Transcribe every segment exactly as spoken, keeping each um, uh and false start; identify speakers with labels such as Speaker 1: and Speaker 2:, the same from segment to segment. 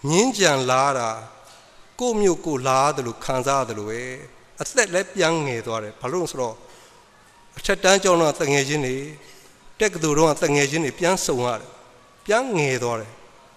Speaker 1: Ninjan Lara, go muco la the Lucanza the way, a set let young Edward, Palons Law. Chetan on the engine, take the road the engine, pian so hard, young Edward.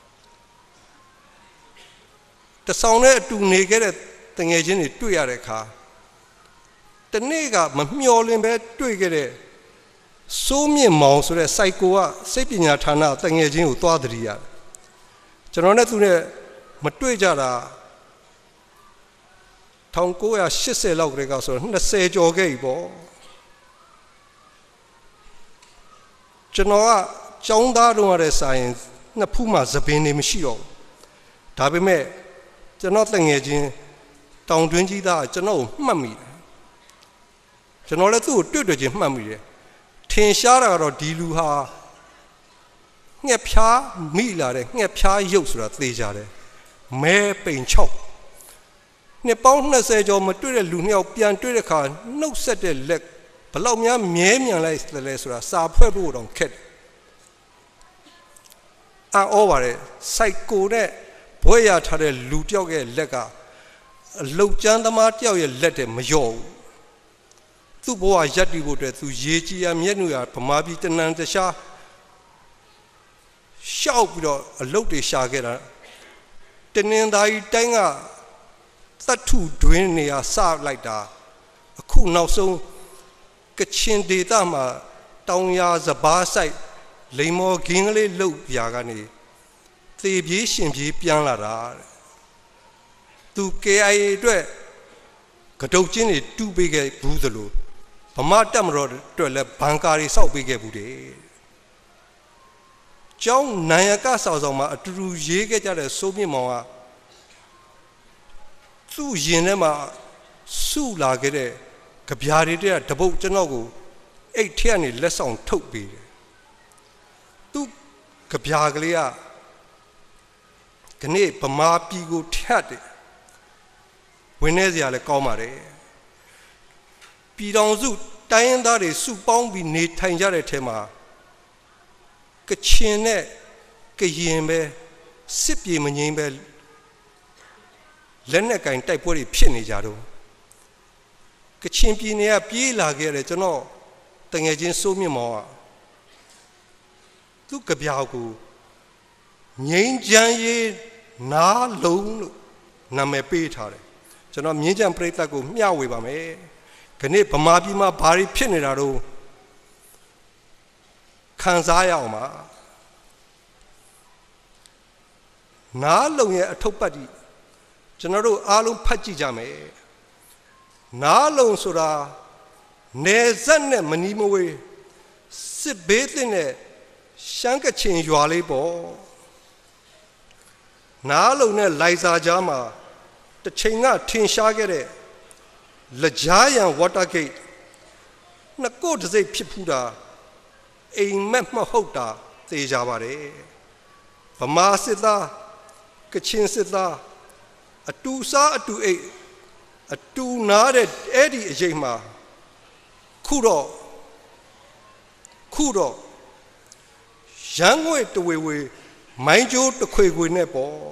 Speaker 1: The sound to negate the engine to Yareka. The nigger, Mammy in bed to get it. So me mouse or a psycho, saping at Hana, the engine to Adria. Janonatune Matuijara Tonkoa Shise Logregaso, the sage or gable. Genoa, John Dardo science, Napuma Zabini Michio. Tabime, the nothing aging, Town Dwingy da, Geno, Mummy. Genola two, two digit mummy. Tin Shara or Diluha. Nepia, Mila, Nepia, Yosra, Thejare. May pain chop. Nepona said, your material Lunia Pian Tureca, no set a leg. Palomia, Miamian like the Lesra, Sa Pueblo on Cat. Ah, over it, Psycho, Boya Tare Lutioge Lega. Lujanda Martia, let him, Majo. Two boys Yati would to Yeji and Yenuya, Pamabi and the Shah. Shout a loty shagera. Tenendai Tanga. That two dwinia sound like that. A cool now so. Kachin de Dama, Taunya Zaba side, Lemo Gingley Loop Yagani. The aviation G Pianara. To K I A Dre Katochin too big a Brutalo. Pamatam road to a Bankari so big a Bude. John Nayaka Sazoma, a true Yega Somi Moa. Two Yenema Su Lagere, Capiari, Tabo Janogo, eight ten less on Topi. Two Capiaglia Cane Pama Pigo Tate Venezia le Comare Pidonzu, Diandari, Supong be neat Tanjare Tema Kachine, Kayembe, Sipi Manimbe. Lenaka in type what a penny jaro. Kachimpinia Pila Geretono, Tangajin Sumi Moa. Look a biago. Yen Janye na loan Name Peter. Jano Mijan Pretago, Miawiba me. Cane Pamabima Bari Peniraro Kanzayama. Na loan a topadi. General Alum Pachijame Nalon Sura Nezane Manimowe Sibetine Shanka Chin Yualibo Nalone Liza Jama the Chinga Tin Shagere Lajayan Watergate Nako to say Pipuda A Memahota Tejavare Pamasita Kachin Sita A two sa a two eight, a two nodded Eddie Jema Kuro Kuro Shangway to we mind you to quick with Nepo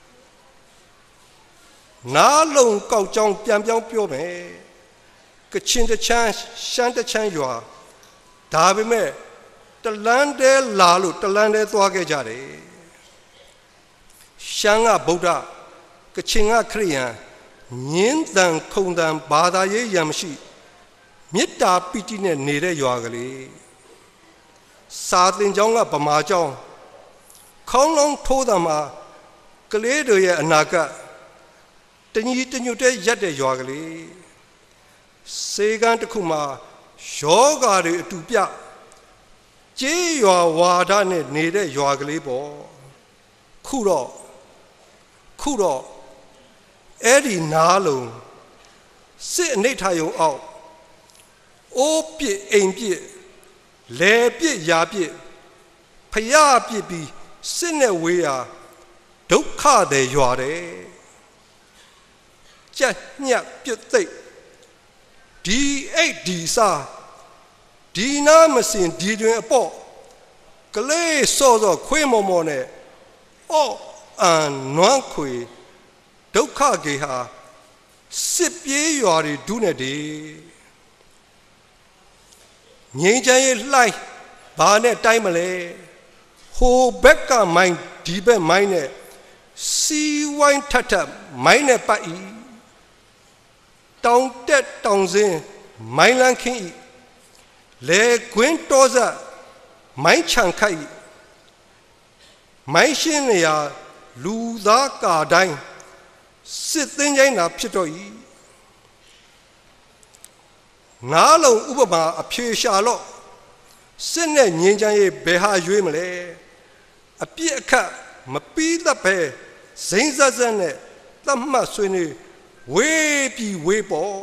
Speaker 1: Na long cow chong piam piam pure me Kachin the chance, Shanta Chan you are Tabi me the land de Lalu, the land de Twagajari Shanga Buddha Kachinga Kriya, Yin dan Kondan Bada Ye Yamshi, Mita Pitine Nere Yogali, Sadlin Jonga Pamajong, Konglong Todama, Kaledo Ye Anaga, Tani Tenute Yade Yogali, Segan Kuma, Shogari Tupia, J. Yoa Wadane Nere Yogali Bo, Kuro, Kuro. Eddie Nalo, sit Natayo out. O Pit ain't Pit, Le Pit Yapit, Paya Pipi, Sinewea, Doka de Yare. Just Nyak Pit, D eight D Sa, D Namasin, D doing a port, Calais saw the Quemo Mone, oh, အန်နွမ်းခွေဒုက္ခကေဟာစစ်ပြေးရွာတွေဒုနဲ့တည်းငြိမ်းချမ်းရေးလှိုင်းဘာနဲ့တိုင်းမလဲဟိုဘက်ကမိုင်းဒီဘက်မိုင်းနဲ့စီဝိုင်းထထမိုင်းနဲ့ပတ်ဤတောင်တက်တောင်စင်းမိုင်းလန်းခင်းဤလေကွင်းတောစမိုင်းချန်ခိုက်မိုင်းရှင်းနေရာလူသားကာတိုင်းစစ်သင်းချင်းတာဖြစ်တော့ဤငါးလုံးဥပမာအဖြေရှာလို့စစ်နဲ့ငြင်းချမ်းရေးဘယ်ဟာရွေးမလဲအပြစ်အခတ်မပြီးတတ်ပဲဇိမ်းဇက်ဇက်နဲ့သတ်မှတ်ဆွေးနေဝေးပြီးဝေးပေါ်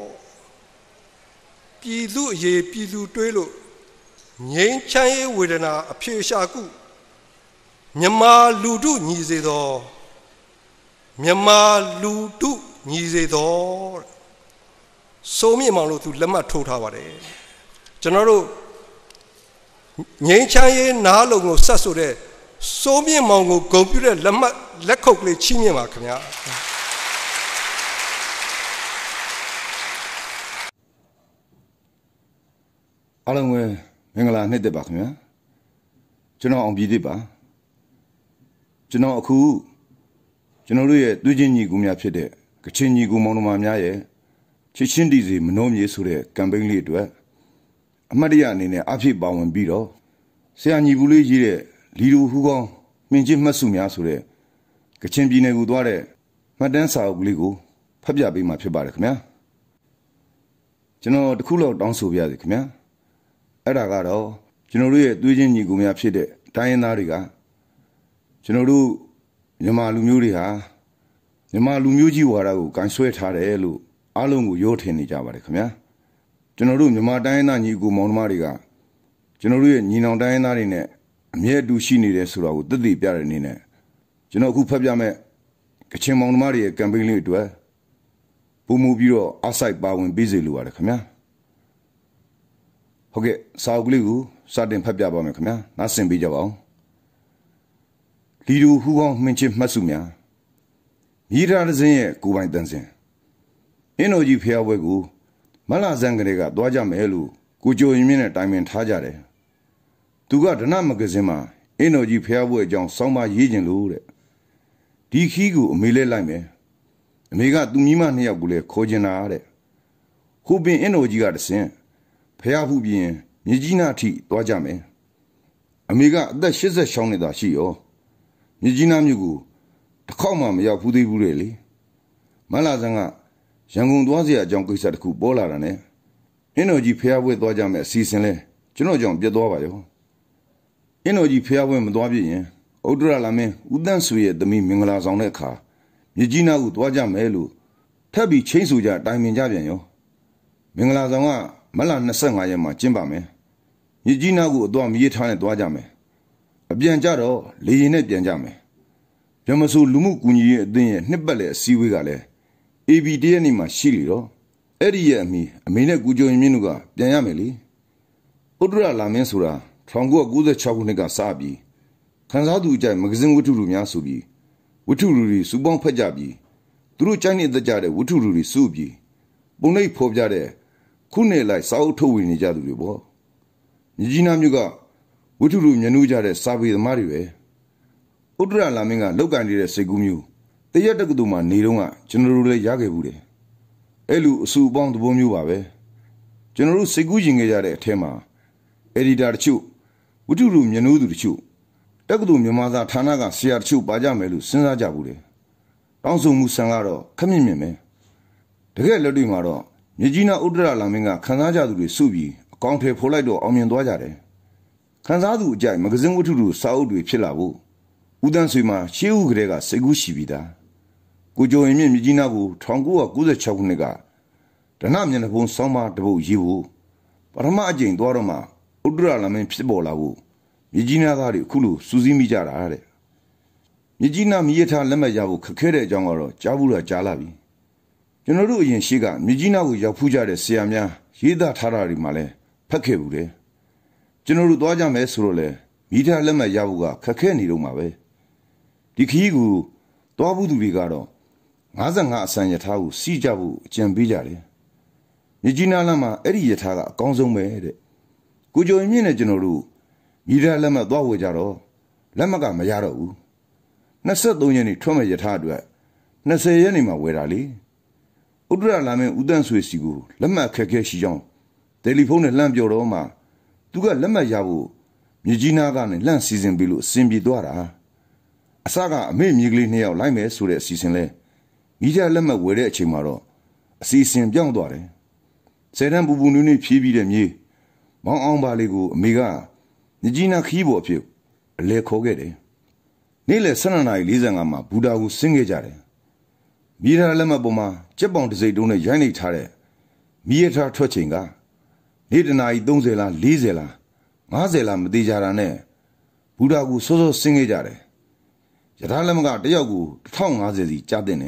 Speaker 1: ပြည်သူအရေးပြည်သူတွေးလို့ငြိမ်းချမ်းရေးဝေဒနာအဖြေရှာကုမြမလူထုညီစေသောမြမလူထုညီစေသောစိုးမြင့်မောင်လို့သူလက်မှတ်ထိုးထားပါတယ်ကျွန်တော်တို့ငြိမ်းချမ်းရေးနားလုံကိုဆက်ဆိုတဲ့စိုးမြင့်မောင်ကိုဂုဏ်ပြုတဲ့လက်မှတ်လက်ခုပ်ကလေးချီးမြှင့်ပါခင်ဗျာ
Speaker 2: အားလုံးပဲမင်္ဂလာနှစ်သက်ပါခင်ဗျာကျွန်တော်အောင်ပြည်သေးပါကျွန်တော်အခုကျွန်တော်တို့ရဲ့တွေ့ချင်းညီကူများဖြစ်တဲ့ကချင်ညီကူမောင်နှမများရဲ့ချစ်ချင်းတီစီမနှောမြေဆိုတဲ့ကမ်ပိန်းလေးအတွက်အမှတ်တရအနေနဲ့အဖြစ်ပါဝင်ပြီးတော့ဆရာညီဘူးလေးရေးတဲ့လီဒူဟူကောင်းမင်းချင်းမှတ်စုများဆိုတဲ့ကချင်ပြည်နယ်ကိုသွားတဲ့မှတ်တမ်းစာအုပ်ကလေးကိုဖတ်ပြပေးမှာဖြစ်ပါတယ်ခင်ဗျာကျွန်တော်တခုလောက်တောင်းဆိုပြရစီခင်ဗျာအဲ့ဒါကတော့ကျွန်တော်တို့ရဲ့သွေးချင်းညီကူများဖြစ်တဲ့တိုင်းရင်းသားတွေကကျွန်တော်တို့မြန်မာလူမျိုးတွေဟာမြန်မာလူမျိုးကြီးဝါဒကိုကန်ဆွဲထားတယ်လို့အားလုံးကိုရောထင်နေကြပါတယ်ခင်ဗျာကျွန်တော်တို့မြန်မာတိုင်းရင်းသားညီကူမောင်နှမတွေကကျွန်တော်တို့ရဲ့ညီနောင်တိုင်းရင်းသားတွေနဲ့အမြဲတူရှိနေတယ်ဆိုတာကိုသက်သေပြတဲ့အနေနဲ့ကျွန်တော်အခုဖတ်ပြမဲ့ကချင်မောင်နှမတွေရဲ့ကမ်ပိန်းလေးအတွက်ပုံမူပြီးတော့အဆိုင်ပါဝင်ပေးစေလိုပါတယ်ခင်ဗျာဟုတ်ကဲ့စာအုပ်ကလေးကိုစတင်ဖတ်ပြပါမယ်ခင်ဗျာနားဆင်ပေးကြပါဦးလီဒူဟူကောင်းမင်းချင်းမှတ်စုများမိသားစုရဲ့ကိုပိုင်တန်စင်အင်းတော်ကြီးဖျားပွဲကိုမလာဇန်ကလေးကသွားကြမယ်လို့ကိုကြိုရင်မြင့်နဲ့တိုင်ပင်ထားကြတယ်သူကဒနမဂဇင်းမှာအင်းတော်ကြီးဖျားပွဲအကြောင်းစောင်းမရေးခြင်းလို့တဲ့ဒီခီးကိုအမေလဲလိုက်မယ်အမေကသူမိမနှစ်ယောက်ကိုလည်းခေါ်ကျင်တာတဲ့ခုပင်အင်းတော်ကြီးကတဆင်ဖျားဖူးပြင်းမြေကြီးနာအထိသွားကြမယ်အမေကအသက်၈၆နှစ်သာရှိရောမြေကြီးနာမြို့ကိုတစ်ခေါက်မှမရောက်ဘူးသေးဘူးလေမလာဇန်ကရန်ကုန်သွားစရာအကြောင်းကိစ္စတစ်ခုပေါ်လာတာနဲ့အင်းတော်ကြီးဖျားပွဲသွားကြမယ်အစီအစဉ်လဲကျွန်တော်ကြောင့်ပြတ်သွားပါရောအင်းတော်ကြီးဖျားပွဲမသွားပြရင်ဥဒ္ဒရလာမင်းဦးတန်းဆွေရဲ့သမီးမင်္ဂလာဆောင်တဲ့အခါမြေကြီးနာကိုသွားကြမယ်လို့ထပ်ပြီးချင်းဆိုကြတိုင်ပင်ကြပြန်ရောမင်္ဂလာဆောင်ကမလ၂၅ရက်မှာကျင်းပါမယ်မြေကြီးနာကိုအသွားမရေးထားနဲ့သွားကြမယ်အပြန်ကြတော့လေရင်နဲ့ပြန်ကြမယ်ဗျမဆိုလူမှုကူညီရေးအသင်းရဲ့နှစ်ပတ်လည်အစည်းအဝေးကလည်း အေ ဘီ တရက်နေ့မှာရှိလေတော့အဲ့ဒီရဲ့အမိအမေနဲ့ကူကြုံရင်မြင့်တို့ကပြန်ရမယ်လေဥဒ္ဒရလာမင်းဆိုတာ၁၉၉၆ခုနှစ်ကစပြီးခန်းစားသူအကြိုက်မဂဇင်းဝတ္ထုလူများဆိုပြီးဝတ္ထုလူတွေစုပေါင်းဖက်ကြပြီးသူတို့ကြိုက်နေတတ်ကြတဲ့ဝတ္ထုလူတွေစုပြီးပုံနှိပ်ဖော်ပြတဲ့ခုနှစ်လိုက်စာအုပ်ထုတ်ဝေနေကြသူတွေပေါ့မြကြီးနားမြို့ကဝတ္ထုလူမျက်နှာကြတဲ့စာပေသမားတွေပဲဥဒ္ဒရလာမင်းကလောက်ကန်နေတဲ့စိတ်ကူးမျိုးတရက်တက္ကသိုလ်မှာနေတော့ကကျွန်တော်တို့လည်းရခဲ့ဘူးတယ်အဲ့လိုအဆူအပေါင်းသဘောမျိုးပါပဲကျွန်တော်တို့စိတ်ကူးရင်ခဲ့ကြတဲ့အထက်မှာအက်ဒီတာတချို့ဝတ္ထုလူမျက်နှာသူတချို့တက္ကသိုလ်မြန်မာစာဌာနကဆရာတချို့ပါကြမယ်လို့စဉ်းစားကြဘူးတယ်တောင်းဆိုမှုဆန်ကတော့ခက်မြင့်မြင့်ပဲတကယ်လက်တွေ့မှာတော့မြကြီးနားဥဒ္ဒရလာမင်းကခန်းစားကြသူတွေစုပြီးအကောင့်ထဲဖော်လိုက်တော့အောင်မြင်သွားကြတယ်ခန်းစားသူအကြိုက်မဂဇင်းဝတ္ထုလူစာအုပ်တွေဖြစ်လာဖို့ဦးတန်းဆွေမှာရှေးဦးကလေးကစိတ်ကူးရှိပြီးသားကိုကြိုရင်မြင့်မြကြီးနားကို၁၉၉၆ခုနှစ်ကဒနမျက်နှာဖုံးဆောင်းပါတပုတ်ရေးဖို့ပထမအကြိမ်သွားတော့မှဥဒ္ဒရလာမင်းဖြစ်ပေါ်လာဖို့မြကြီးနားသားတွေအခုလိုစူးစီးမိကြတာတဲ့မြကြီးနားမြည်ထားလက်မှတ်ရဖို့ခက်ခဲတဲ့အကြောင်းကတော့ကြားဘူးလားကြားလာပြီကျွန်တော်တို့အရင်ရှိကမြကြီးနားကိုရောက်ဖူးကြတဲ့ဆရာများရေးသားထားတာတွေမှလည်းဖတ်ခဲ့ဘူးတယ်ကျွန်တော်တို့သွားကြမယ်ဆိုတော့လေမိထားလက်မှတ်ရဖို့ကခက်ခဲနေတော့မှာပဲဒီခီးကို多不杜比嘎咯，俺是俺三爷他有西家部讲比家的，你今年那么二爷他个刚送没的，古叫你呢就那路，你这那么多回家了，那么干么家了？那十多年的出门一他对，那十年的嘛为啥哩？我突然那么无端说事故，那么开开西装，在里头呢烂表了嘛，都个那么家务，你今年个呢烂时间比路先比多啦。啥个没米个你要来没说的事情嘞？你这那么为了起码咯，事情比较多嘞。虽然不不努力批评的你，忙安排那个没个，你今年起步票来考个的，你来上那里人啊嘛，不打过生个家的。米他那么不嘛，这帮的谁都能眼里查的，米他出钱个，你的那一东西啦、理解啦、俺这啦没得家人呢，不打过说说生个家的。这他那么个这要个汤啊，这是家的呢。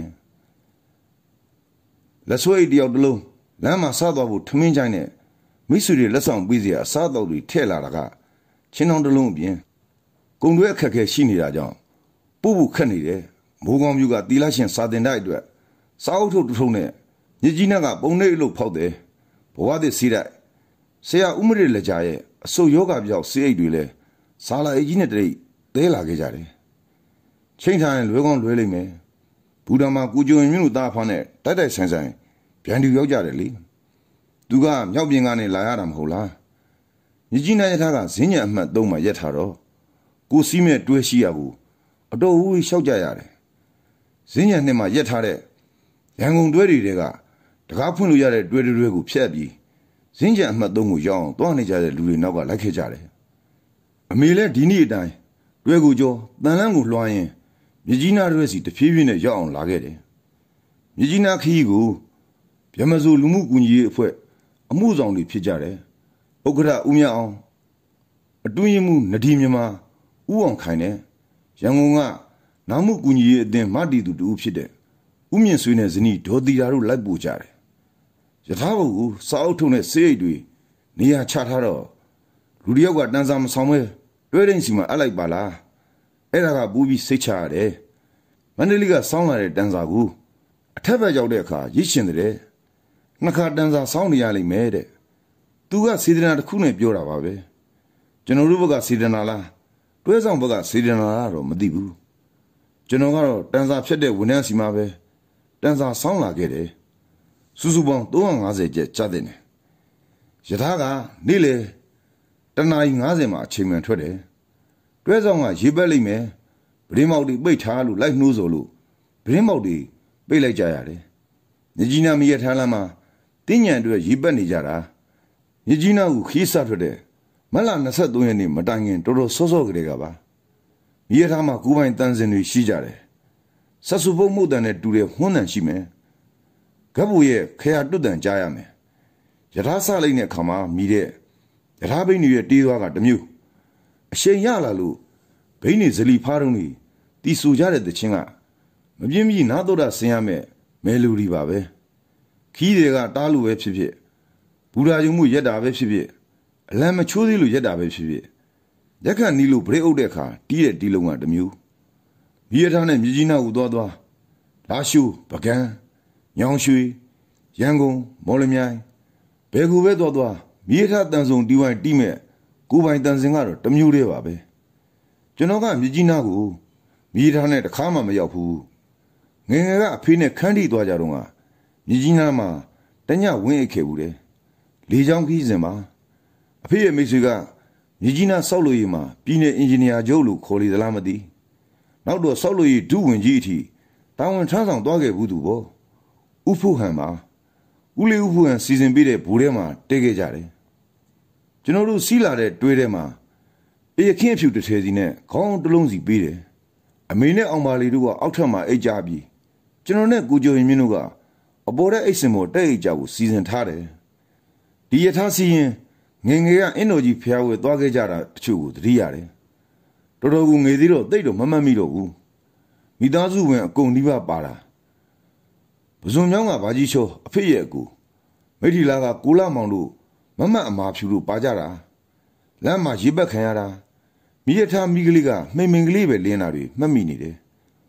Speaker 2: 那所以的要的喽，那么啥都不出面讲呢，没说的那上辈子啊，啥都的太拉了个，经常的路边，工作开开心里来讲，步步看你的，莫讲有个地拉线啥的那一段，啥头都头呢，你今天个帮那一路跑的，不话的谁来，谁呀我们这来家耶，手摇个比较谁一对嘞，啥了一斤的得得哪个家的。青山乱讲乱里面，不但嘛，古旧民路大盘呢，代代生生，遍地要家的哩。都讲苗边干的来下他们好啦。你今天他个新年嘛都嘛一他咯，古西面多西啊不，都会小家呀的。新年的嘛一他的，人工多的这个，大家朋友家的多的多个偏比，新年嘛都我养，多那家的路里那个来开家的。没来第二单，多个叫当然我乱言。你今天这是的批评的要哪个的？你今天可以go，别么说路木工业会，木桩的批价的，我给他五秒啊，对于木那地面嘛，五万开呢，像我啊，那木工业的马地都都批的，五面水呢是你到底下路来补价的，这他不少头呢谁对，你也查他了，路里有个单上上面，有人是嘛阿来巴拉。哎，那个不必谁查的，反正那个上来的单啥股，特别叫的卡一千的嘞，那卡单啥上的压力没的，都个谁的那的苦呢表了吧呗，就那如果个谁的那啦，多上不个谁的那啦咯没地步，就那个单啥撇的无良心嘛呗，单啥上来给的，叔叔帮都往俺这家家的呢，其他个你嘞，但那一俺这嘛前面出的。多少啊？一百里面，不然毛的被查路来弄走路，不然毛的被来家呀的。你今年没也查了吗？今年都一百里家了。你今年有黑杀出的，没啦那啥东西呢？没当年多多少少个这个吧。也他妈古板单身的西家的，杀手不牡丹的都来湖南西面，可不也开下都等家呀没？也他啥来呢？看嘛米的，也他被女的低多个都没有。先压了路，被你这里爬上去，第数家的的钱啊，没偏偏拿到了身上面没路里吧呗，去这个大路为皮皮，不然就没一大为皮皮，来么秋的路一大为皮皮，一看你路不得欧的卡，低的低路啊都没有，别他呢米金那有多多，拉修不干，羊水，员工毛了面，白骨白多多，别他当中地方地面。古板单身个都没有的话呗，就那个米金那个，米他呢看嘛没要付，人家个陪呢看的多家中啊，米金那嘛，人家问也开不的，李江可以什么？陪也没谁个，米金那少了一嘛，比那印尼亚交路考虑的那么低，老多少了一都问几题，当问场上多个不多不，五铺汉嘛，五里五铺汉时间比的不的嘛，这个家的。就那路西拉的对的嘛，一看票的车子呢，刚都拢是比的，啊，每年安排里头个奥特曼一家比，就那呢古旧人民那个，啊，不然一什么这一家有时间差的，第一他时间，人家一脑子票会多个家的就这样的，到到个外地了，对着慢慢没了个，你当初问工地吧罢了，不是讲啊，把几车飞一个，每天那个过来忙碌。慢慢嘛，譬如八家啦，那嘛一百看下啦，米一他米个里个，每每个礼拜练那里，没米你的，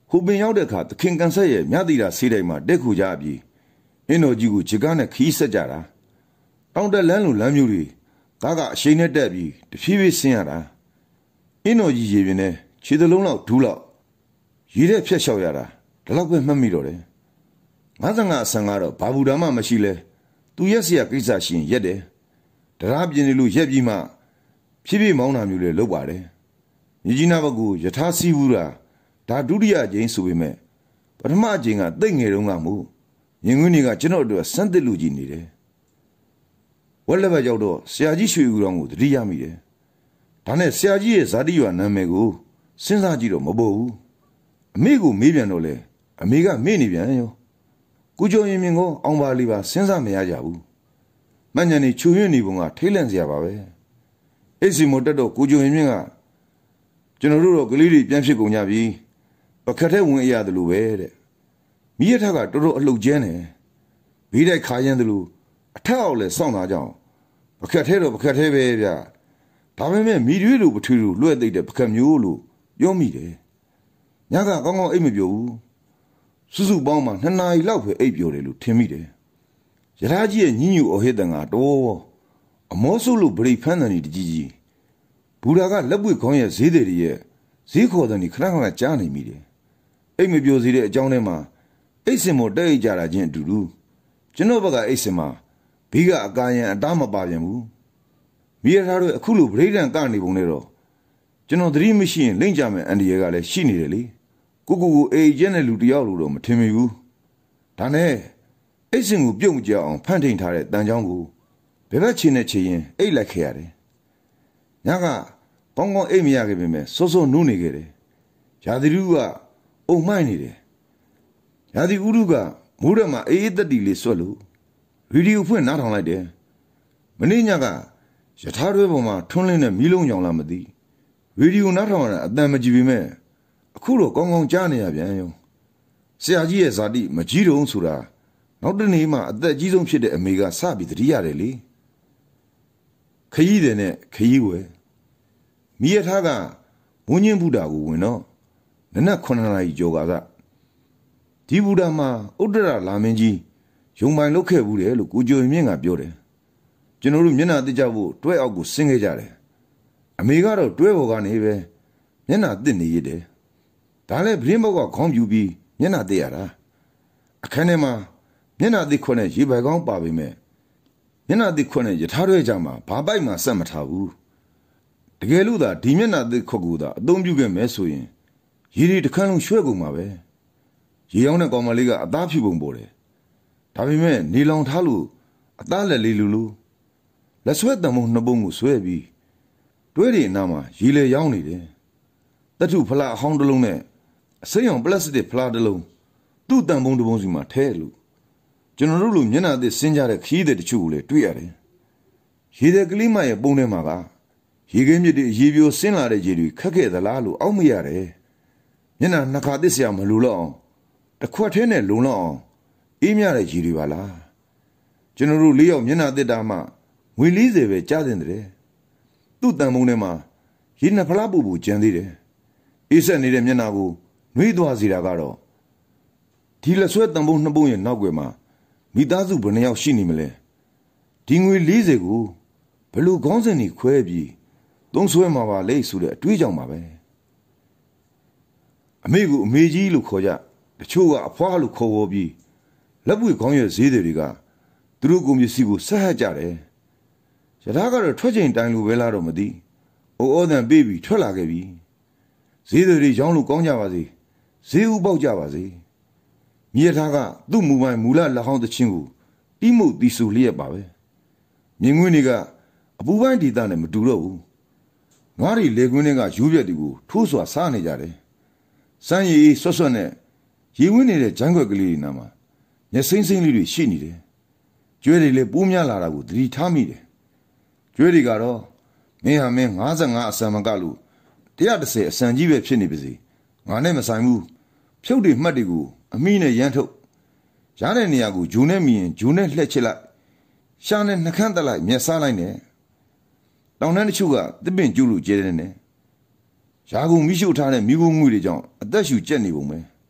Speaker 2: ဟိုပင်ရောက်တဲ့အခါသခင်ကန်ဆက်ရဲ့မြတ်တီတာဆေးတိုင်းမှာတက်ခုကြပြီးအင်းတော်ကြီးကိုခြေကားနဲ့ခီးဆက်ကြတာတောင်တက်လမ်းလိုလမ်းမျိုးတွေကားကအရှိန်နဲ့တက်ပြီးတဖြည်းဖြည်းဆင်းရတာအင်းတော်ကြီးရေပြင်နဲ့ခြေသလုံးလောက်ဒူးလောက်ရေတဲ့ဖြတ်လျှောက်ရတာဒါတော့ပဲမှတ်မိတော့တယ်ငါးဆန်ကအဆန်ကတော့ဘာဘူးဒါမှမရှိလဲသူရက်စရာကိစ္စရှိရင်ရက်တယ်တရားပြင်းနေလို့ရက်ပြီးမှဖြည်းဖြည်းမောင်းတာမျိုးလေလုပ်ပါတယ်ညီကြီးနာဘကူယထာစီဘူးတာဒါဒုတိယအကြိမ်ဆိုပေမဲ့ပထမအကြိမ်ကတိတ်ငယ်တုန်းကမို့ရင်ခွင်းတွေကကျွန်တော်တို့စမ်းသစ်လူကြီးနေတယ်ဝက်လက်ဘက်ရောက်တော့ဆရာကြီးရွှေဦးတော်ကိုတတိယမိတယ်ဒါနဲ့ဆရာကြီးရဲ့ဇာတိရွာနာမည်ကိုစဉ်းစားကြည့်တော့မပေါ်ဘူးအမေကိုမေးပြန်တော့လေအမေကမေ့နေပြန်ရောကိုကျော်ရင်မြင်ကိုအောင်ပါလေးပါစဉ်းစားမရကြဘူးမညံနေချူရွံ့နေပုံကထိတ်လန့်စရာပါပဲအိတ်စီမိုတက်တော့ကိုကျော်ရင်မြင်ကကျွန်တော်တို့တော့ကလေးတွေပြန်ဖြစ်ကုန်ကြပြီပကတ်ထဲဝင်ရရတယ်လို့ပဲတဲ့မိရထကတော်တော်အလှုပ်ကျန်းတယ်ဘေးတိုက်ခါရမ်းတယ်လို့အထက်အောက်လဲစောင့်သားကြောင်ပကတ်ထဲတော့ပကတ်ထဲပဲဗျာဒါပေမဲ့မိတွေးလိုပထွေးလိုလွှဲသိတဲ့ပကတ်မျိုးလို့ပြောမိတယ်ညကကောင်းကောင်းအိတ်မပြောဘူးစုစုပေါင်းမှနှစ်နာရီလောက်ပဲအိတ်ပြောတယ်လို့ထင်မိတယ်ရထားကြီးရဲ့ညညူအဟိတန်ကတော့အမောဆုလို့ဗရိတ်ဖန်းတယ်တကြီးကြီးဘူရာကလက်ပွေခေါင်းရဲ့ဈေးတွေရဲ့ဈေးခေါ်တယ်ခဏခဏကြားနေမိတယ်အိတ်မပြောစီတဲ့အကြောင်းထဲမှာအိတ်စင်မတဲ့အိတ်ကြတာချင်းအတူတူကျွန်တော်ဘက်ကအိတ်စင်မှာဘီကအကာရန်အတားမပါပြန်ဘူးမိရထားတို့အခုလိုဗရိတ်တန်ကနေပုံနဲ့တော့ကျွန်တော်သတိမရှိရင်လိမ့်ကြမယ်အန်ဒီရဲကလည်းရှိနေတယ်လေကိုကိုကိုအေးကျဲတဲ့လူတယောက်လို့တော့မထင်မိဘူးဒါနဲ့အိတ်စင်ကိုပြုတ်မကြအောင်ဖန်ထိန်ထားတဲ့တန်ချောင်းကိုဘယ်ဘက်ချင်နဲ့ချင်ရင်အိတ်လိုက်ခဲ့ရတယ်ညကကောင်းကောင်းအိတ်မရခဲ့ပေမဲ့စိုးစိုးနုနေခဲ့တယ်ရာသီဥကအုံမိုက်နေတယ်ရာသီဥတုကမိုးရက်မှာအေးအေးတက်တီလေးဆွတ်လို့ရေဒီယိုဖွင့်နားထောင်လိုက်တယ်မနေ့ညကယထာတွဲပေါ်မှာထွန်းလင်းတဲ့မီးလုံးကြောင်လာမသိရေဒီယိုနားထောင်ရတာအတန်မကြည့်ပေမဲ့အခုတော့ကောင်းကောင်းကြားနေရပြန်ရောဆရာကြီးရဲ့ဇာတိမကြီးတုံးဆိုတာနောက်တနေ့မှအသက်ကြီးဆုံးဖြစ်တဲ့အမေကစပြီးတတိရတယ်လေခရီးတယ်နဲ့ခရီးဝယ်မိရထားကမွန်းညင်းဘုဒ္ဓကိုဝင်တော့နနက်ခုနှစ်နာရီကျော်ကကဒီဘုဒ္ဓမှာဥဒ္ဒရလာမင်းကြီးယုံပိုင်လုပ်ခဲ့ဘူးတယ်လို့ကိုကျော်မြင့်ကပြောတယ်ကျွန်တော်တို့မျက်နှာတစ်ကြဖို့တွဲအောက်ကိုဆင်းခဲ့ကြတယ်အမေကတော့တွဲပေါ်ကနေပဲမျက်နှာတစ်နေရတဲ့ဒါလည်းဗရင်းဘောက်ကခေါင်းပြူပြီးမျက်နှာတစ်ရတာအခန်းထဲမှာမျက်နှာတစ်ခွနဲ့ရေပိုက်ကောင်းပါပေမဲ့မျက်နှာတစ်ခွနဲ့ယထာတွဲကြမှာဘာပိုက်မှဆက်မထားဘူးတကယ်လို့သာဒီမျက်နှာတစ်ခွကူသာအသုံးပြုခဲ့မယ်ဆိုရင်ရေဒီတစ်ခန်းလုံးရွှဲကုန်မှာပဲရေရောင်းတဲ့ကောင်မလေးကအသားဖြူပုံပေါ်တယ်ဒါပေမဲ့နေလောင်ထားလို့အသားလက်လေးလူလူလက်ဆွဲတံမုံနှစ်ပုံကိုဆွဲပြီးတွဲတွေအနားမှာရေလေရောင်းနေတယ်တထုဖလားအဟောင်းတစ်လုံးနဲ့အစိမ်းအောင်ပလတ်စတစ်ဖလားတစ်လုံးသူ့တံပုံတစ်ပုံစီမှာထဲလို့ကျွန်တော်တို့လိုမျက်နှာသစ်ဆင်းကြတဲ့ခီးတဲ့တချို့ကိုလည်းတွေ့ရတယ်ရေတဲ့ကလေးမရဲ့ပုံထဲမှာကရေခဲမြစ်တွေရေပြိုဆင်းလာတဲ့ရေတွေခက်ခဲ့သလားလို့အောက်မရတယ်မျက်နှာနှစ်ခါသစ်စရာမလိုတော့အောင်တစ်ခွက်ထဲနဲ့လုံလောက်အောင်အေးမြတဲ့ရေတွေပါလားကျွန်တော်တို့လေးယောက်မျက်နှာသစ်တာမှငွေ၄၀ပဲကြားတင်တယ်သူ့တန်ပုံထဲမှာရေနှစ်ဖလားပူပူကျန်သေးတယ်အေးဆက်နေတဲ့မျက်နှာကိုနှွေးသွားစေတာကတော့ဒီလက်ဆွဲတန်ပုံနှစ်ပုံရဲ့နောက်ွယ်မှာမိသားစုဘယ်နှယောက်ရှိနေမလဲဒီငွေ၄၀ကိုဘယ်လိုခေါင်းစဉ်ကြီးခွဲပြီးသုံးဆွဲမှာပါလေဆိုတဲ့အတွေးကြောင့်ပါပဲအမေကိုအမေကြီးလို့ခေါ်ကြတချို့ကအဖွားလို့ခေါ်ဝေါ်ပြီးလက်ပွေခေါင်းရဲ့ဈေးတွေကသူတို့ကုန်ပစ္စည်းကိုဆက်ဟပ်ကြတယ်ရထားကတော့ထွက်ချိန်တိုင်းလိုပဲလားတော့မသိအိုးအော်တန်ပေးပြီးထွက်လာခဲ့ပြီဈေးတွေရောင်းလို့ကောင်းကြပါစေဈေးဥပေါက်ကြပါစေမြေထားကသူ့မူပိုင်မူလလက်ဟောင်းတချင်းကိုတိမှုတီဆူလျက်ပါပဲမြင်ကွင်းတွေကအပူပိုင်းဒေသနဲ့မတူတော့ဘူးငါးရီလေကွင်းတွေကယူပြက်တွေကိုထိုးစွာစားနေကြတယ်စမ်းရည်ဆွတ်ဆွတ်နဲ့ရေဝင်းနေတဲ့ဂျိုင်းခွက်ကလေးတွေနာမှာမျက်စိမ့်စိမ့်လေးတွေရှိနေတယ်ကျွဲတွေလည်းပိုးများလာတာကိုသတိထားမိတယ်ကျွဲတွေကတော့မင်းဟာမင်း၅၅အစံမကလို့၁၁၀အစံကြီးပဲဖြစ်နေပါစေငါနဲ့မဆိုင်ဘူးဖြုတ်တွေမှတ်တွေကိုအမိနဲ့ရမ်းထုတ်ရတဲ့နေရာကိုဂျုံနဲ့မြင်ဂျုံနဲ့လှက်ချစ်လိုက်ရှာနဲ့နှခမ်းတက်လိုက်မျက်စားလိုက်နဲ့တောင်တန်းတချို့ကသစ်ပင်ကျူးလို့ကျဲတဲ့နဲ့ရာကုန်မိရှုထားတဲ့မိဘငွေတွေကြောင့်အသက်ရှူကျက်နေပုံပဲ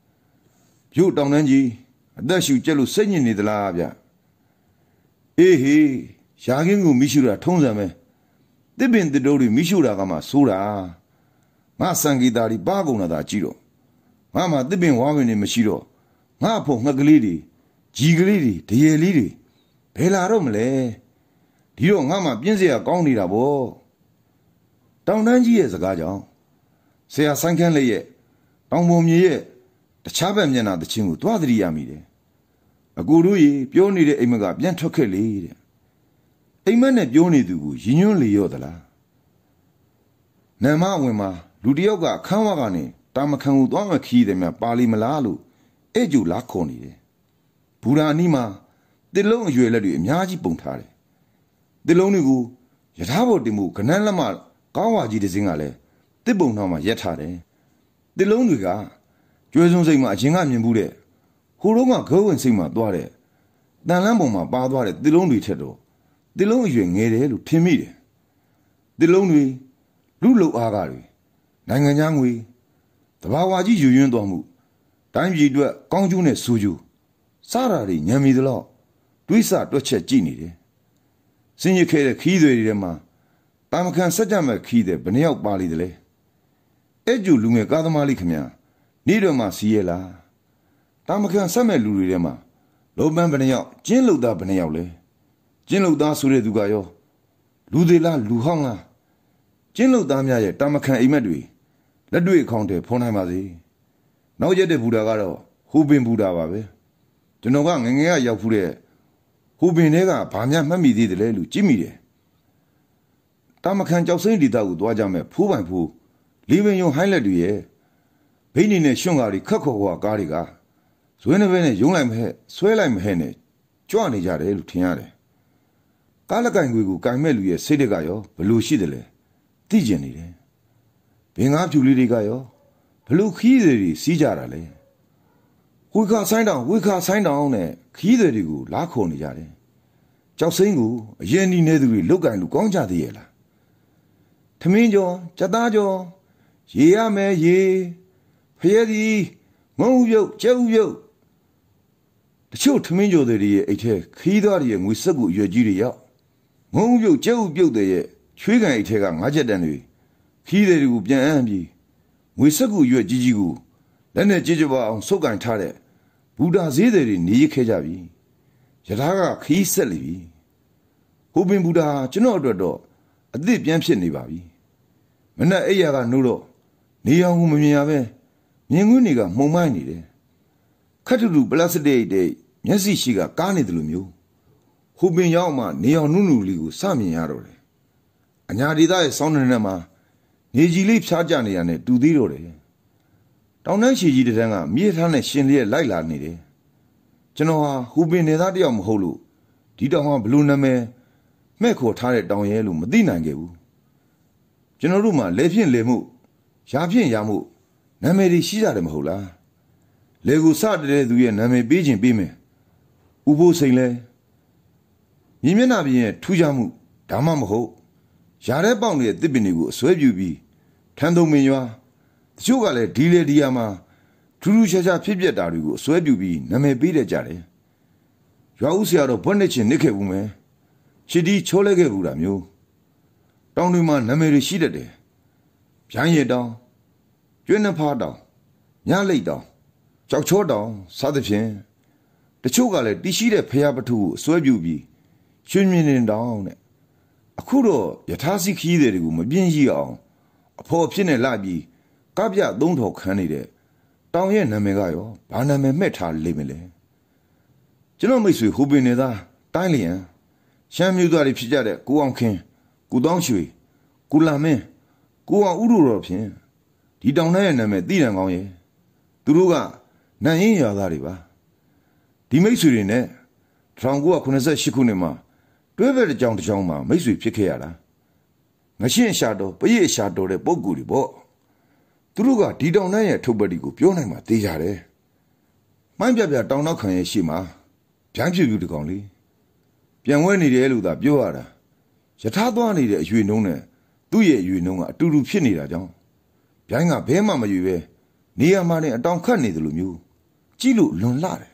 Speaker 2: ရုပ်တောင်တန်းကြီးအသက်ရှူကျက်လို့စိတ်ညစ်နေသလားဗျအေးဟေးရာခင်းကိုမိရှုတာထုံးစံပဲတစ်ပင်တစ်တိုးတွေမိရှုတာကမှဆိုးတာငါစံဂီတာတွေပါကုန်လာတာကြည့်တော့ငါမှတစ်ပင်ဝါဝင်နေမရှိတော့ငါဖို့ငှက်ကလေးတွေကြီးကလေးတွေတရေလေးတွေဘယ်လာတော့မလဲဒီတော့ငါမှပြင်းစရာကောင်းနေတာဗောတောင်တန်းကြီးရဲ့စကားကြောင့်ဆရာဆိုင်ခန်းလေးရဲ့တောင်ပေါ်မြေရဲ့တခြားဘက်မျက်နှာတချင်းကိုတွားသတိရမိတယ်အကူတို့ရေပြောနေတဲ့အိမ်မကပြန်ထွက်ခဲ့လေတဲ့အိမ်မက်နဲ့ပြောနေသူကိုရင်းညွှန်းလေရော့သလားနမအဝင်မှာလူတယောက်ကအခန်းဝကနေတာမခံကိုသွားမှခီးတယ်မြပါလီမလားလို့အဲ့ကျူလာခေါ်နေတယ်ဘူရာအနီးမှာတစ်လုံးအရွယ်လက်တွေအများကြီးပုံထားတယ်တစ်လုံးတွေကိုယထာဘော်တင်မှုကနန်းလက်မကောင်းဝါကြီးတစ်စင်းကလည်းတစ်ပုံနောက်မှာရက်ထားတယ်တစ်လုံးတွေကကျွဲစုံစိတ်မှာအချင်းကမြင်ဘူးတဲ့ဟိုတော့ကဂုံးဝင်စိတ်မှာသွားတဲ့တန်လန်းပုံမှာပါသွားတဲ့တစ်လုံးတွေထက်တော့တစ်လုံးအရွယ်ငယ်တယ်လို့ထင်မိတယ်တစ်လုံးတွေလူလုံအားကတွေနိုင်ငံခြားငွေတဘာဝကြီးယူရင်းသွားမှုတိုင်းပြည်အတွက်ကောင်းကျိုးနဲ့ဆိုးကျိုးစားတာတွေညံမီသလောက်တွေးဆတွက်ချက်ကြည့်နေတယ်စင်ရခဲတဲ့ခီးတွေတွေမှာတာမခံစက်ကြမဲ့ခီးတဲ့ဘယ်နှယောက်ပါလိမ့်တယ်လဲအဲ့ကျူလူငယ်ကားသမားလေးခင်ဗျာနေ့တော့မှစီးရလားတာမခံဆက်မဲ့လူတွေထဲမှာလုံပန်းဘယ်နှယောက်ကျင်းလုံသားဘယ်နှယောက်လဲကျင်းလုံသားဆိုတဲ့သူကရောလူသေးလားလူဟောင်းလားကျင်းလုံသားများရဲ့တာမခံအိမ်မက်တွေလက်တွေ့အခေါင်ထဲဖော်နိုင်ပါစေနောက်ရက်တဲ့ဘူတာကတော့ဟူပင်ဘူတာပါပဲကျွန်တော်ကငငယ်ကရောက်ဖူးတဲ့ဟူပင်တွေကဘာများမှတ်မိသေးတယ်လဲလို့ကြည့်မိတယ်တာမခံကြောက်စိမ့်ဒေတာကိုသွားကြမဲ့ဖိုးပိုင်ဖိုးလီဗင်ယုံဟိုင်းလက်တွေရဲ့ဘိနေနဲ့ရွှွန့်ကားတွေခက်ခေါ်ခေါ်ကားတွေကဇွဲနှပဲနဲ့ယုံလိုက်မဟဲ့ဆွဲလိုက်မဟဲ့နဲ့ကြွနေကြတယ်လို့ထင်ရတယ်ကားလက်ကင်ခွေကိုကင်မဲ့လူရဲ့စိတ်တွေကရောဘလို့ရှိတယ်လဲသိကျင်နေတယ်ဘင်္ဂါဖြူလေးတွေကရောဘလို့ခီးတွေစီးကြတာလဲဝိခါဆိုင်တောင်ဝိခါဆိုင်တောင်နဲ့ခီးတွေကိုလားခေါ်နေကြတယ်ကြောက်စိမ့်ကိုအရင်နီနေသူတွေလုတ်ကင်လူကောင်းကြသေးရဲ့လားထမင်းကျော်ကြက်သားကျော်ရေရမယ်ရေဖရဲသည်ငုံဥပြုတ်ကျဲဥပြုတ်တချို့ထမင်းကျော်တွေရဲ့အိတ်ထဲခီးသားတွေရဲ့ငွေစက်ကိုအရွယ်ကြီးတွေရောက်ငုံဥပြုတ်ကျဲဥပြုတ်တွေရဲ့ချွေးကန်အိတ်ထဲကငါးချက်တန်တွေခီးတွေကိုပြန်အမ်းပြီးငွေစက်ကိုအရွယ်ကြီးကြီးကိုလက်နဲ့ကြည်ကြပါအောင်စုပ်ကန်ထားတဲ့ဘူတာဈေးတွေနေရခဲ့ကြပြီယထာကခီးဆက်လိပြီဟိုပင်ဘူတာကျွန်တော်အတွက်တော့အသစ်ပြန်ဖြစ်နေပါပြီမနဲ့အိယာကနှိုးတော့နေအောင်ကိုမမြင်ရပဲမြင်ကွင်းတွေကမှုံမိုင်းနေတယ်ခတ်တူတူပလတ်စတစ်တွေမျက်စိရှိကကားနေတယ်လို့မျိုးဟိုပင်ရောက်မှနေအောင်နုနုလေးကိုစမြင်ရတော့တယ်အညာဒေသရဲ့စောင်းနေနဲ့မှာနေကြီးလေးဖြားကြနေရတဲ့တူသေးတော့တယ်တောင်တန်းရှည်ကြီးတဲ့တန်းကမြေထားနဲ့ရှင်လေးလိုက်လာနေတယ်ကျွန်တော်ဟာဟိုပင်နေသားတယောက်မဟုတ်လို့ဒီတောင်ဟာဘလူးနာမည်မဲ့ခေါ်ထားတဲ့တောင်ရဲလို့မသိနိုင်ခဲ့ဘူးကျွန်တော်တို့မှလေဖြင့်လေမှုရာဖြင့်ရာမှုနာမည်တွေရှိကြတယ်မဟုတ်လားလေကိုစတဲ့သူရဲ့နာမည်ပေးခြင်းပေးမယ်ဥဖို့စိန်လဲမြင်မျက်နှာပြင်ရဲ့ထူးခြားမှုဒါမှမဟုတ်ရာထဲပေါက်နေတဲ့တစ်ပင်တွေကိုအစွဲပြူပြီးထန်းသုံးမင်းရွာတချို့ကလည်းဒီလေဒီယာမှာထူးထူးခြားခြားဖြစ်ပျက်တာတွေကိုအစွဲပြူပြီးနာမည်ပေးတဲ့ကြတယ်ရွာဦးဆရာတော့ဘွက်နဲ့ချင်းနစ်ခဲ့ဘူးမယ်ချီတီချိုးလဲခဲ့ဘူးတာမျိုးတောင်တွေမှာနာမည်တွေရှိတတ်တယ်ဗျိုင်းရည်တောင်ကျွန်းနှဖားတောင်ညလိတ်တောင်ကြောက်ချောတောင်စသဖြင့်တချို့ကလည်းတီးရှိတဲ့ဖျားပထုကိုအစွဲပြူပြီးရွှင်မြင်နေတောင်တဲ့အခုတော့ယထာစီခီးတွေကိုမပြင်းရအောင်အဖော်ဖြစ်နေလာပြီးကပြသုံးထော်ခန်းနေတဲ့တောင်ရဲ့နာမည်ကရောဘာနာမည်မှတ်ထားလိမ့်မလဲကျွန်တော်မိတ်ဆွေဟိုပင်နေသားတိုင်းလျံရှမ်းမျိုးသားတွေဖြစ်ကြတဲ့ကိုအောင်ခင်ကိုတောင်းရွှေကိုလာမင်းကိုအောင်ဥရုတော်ဖြင့်ဒီတောင်ထဲရဲ့နာမည်သိတယ်ကောင်းရဲ့သူတို့ကနန်ရင်ရွာသားတွေပါဒီမိတ်ဆွေတွေနဲ့၁၉၉၈ခုနှစ်မှာတွဲဘက်တစ်ကြောင်တစ်ကြောင်မှာမိတ်ဆွေဖြစ်ခဲ့ရတာငရှင်းရှာတော်ပရိအရှာတော်တဲ့ပုံကူတွေပေါ့သူတို့ကဒီတောင်ထဲရဲ့ထုတ်ပတ်တီကိုပြောနိုင်မှသိကြတယ်မိုင်းပြပြတောင်နောက်ခံရဲ့ရှေ့မှာဗျိုင်းဖြူဖြူတကောင်လေးပြန်ဝဲနေတယ်လို့သာပြောရတာယထာသွားနေတဲ့အရွေနှုံးနဲ့သူ့ရဲ့အရွေနှုံးကအတူတူဖြစ်နေတာကြောင့်ဗျိုင်းကဘဲမှမရွေပဲနေရာမှာနဲ့အတောင်ခတ်နေတယ်လို့မျိုးကြည့်လို့လွန်လာတယ်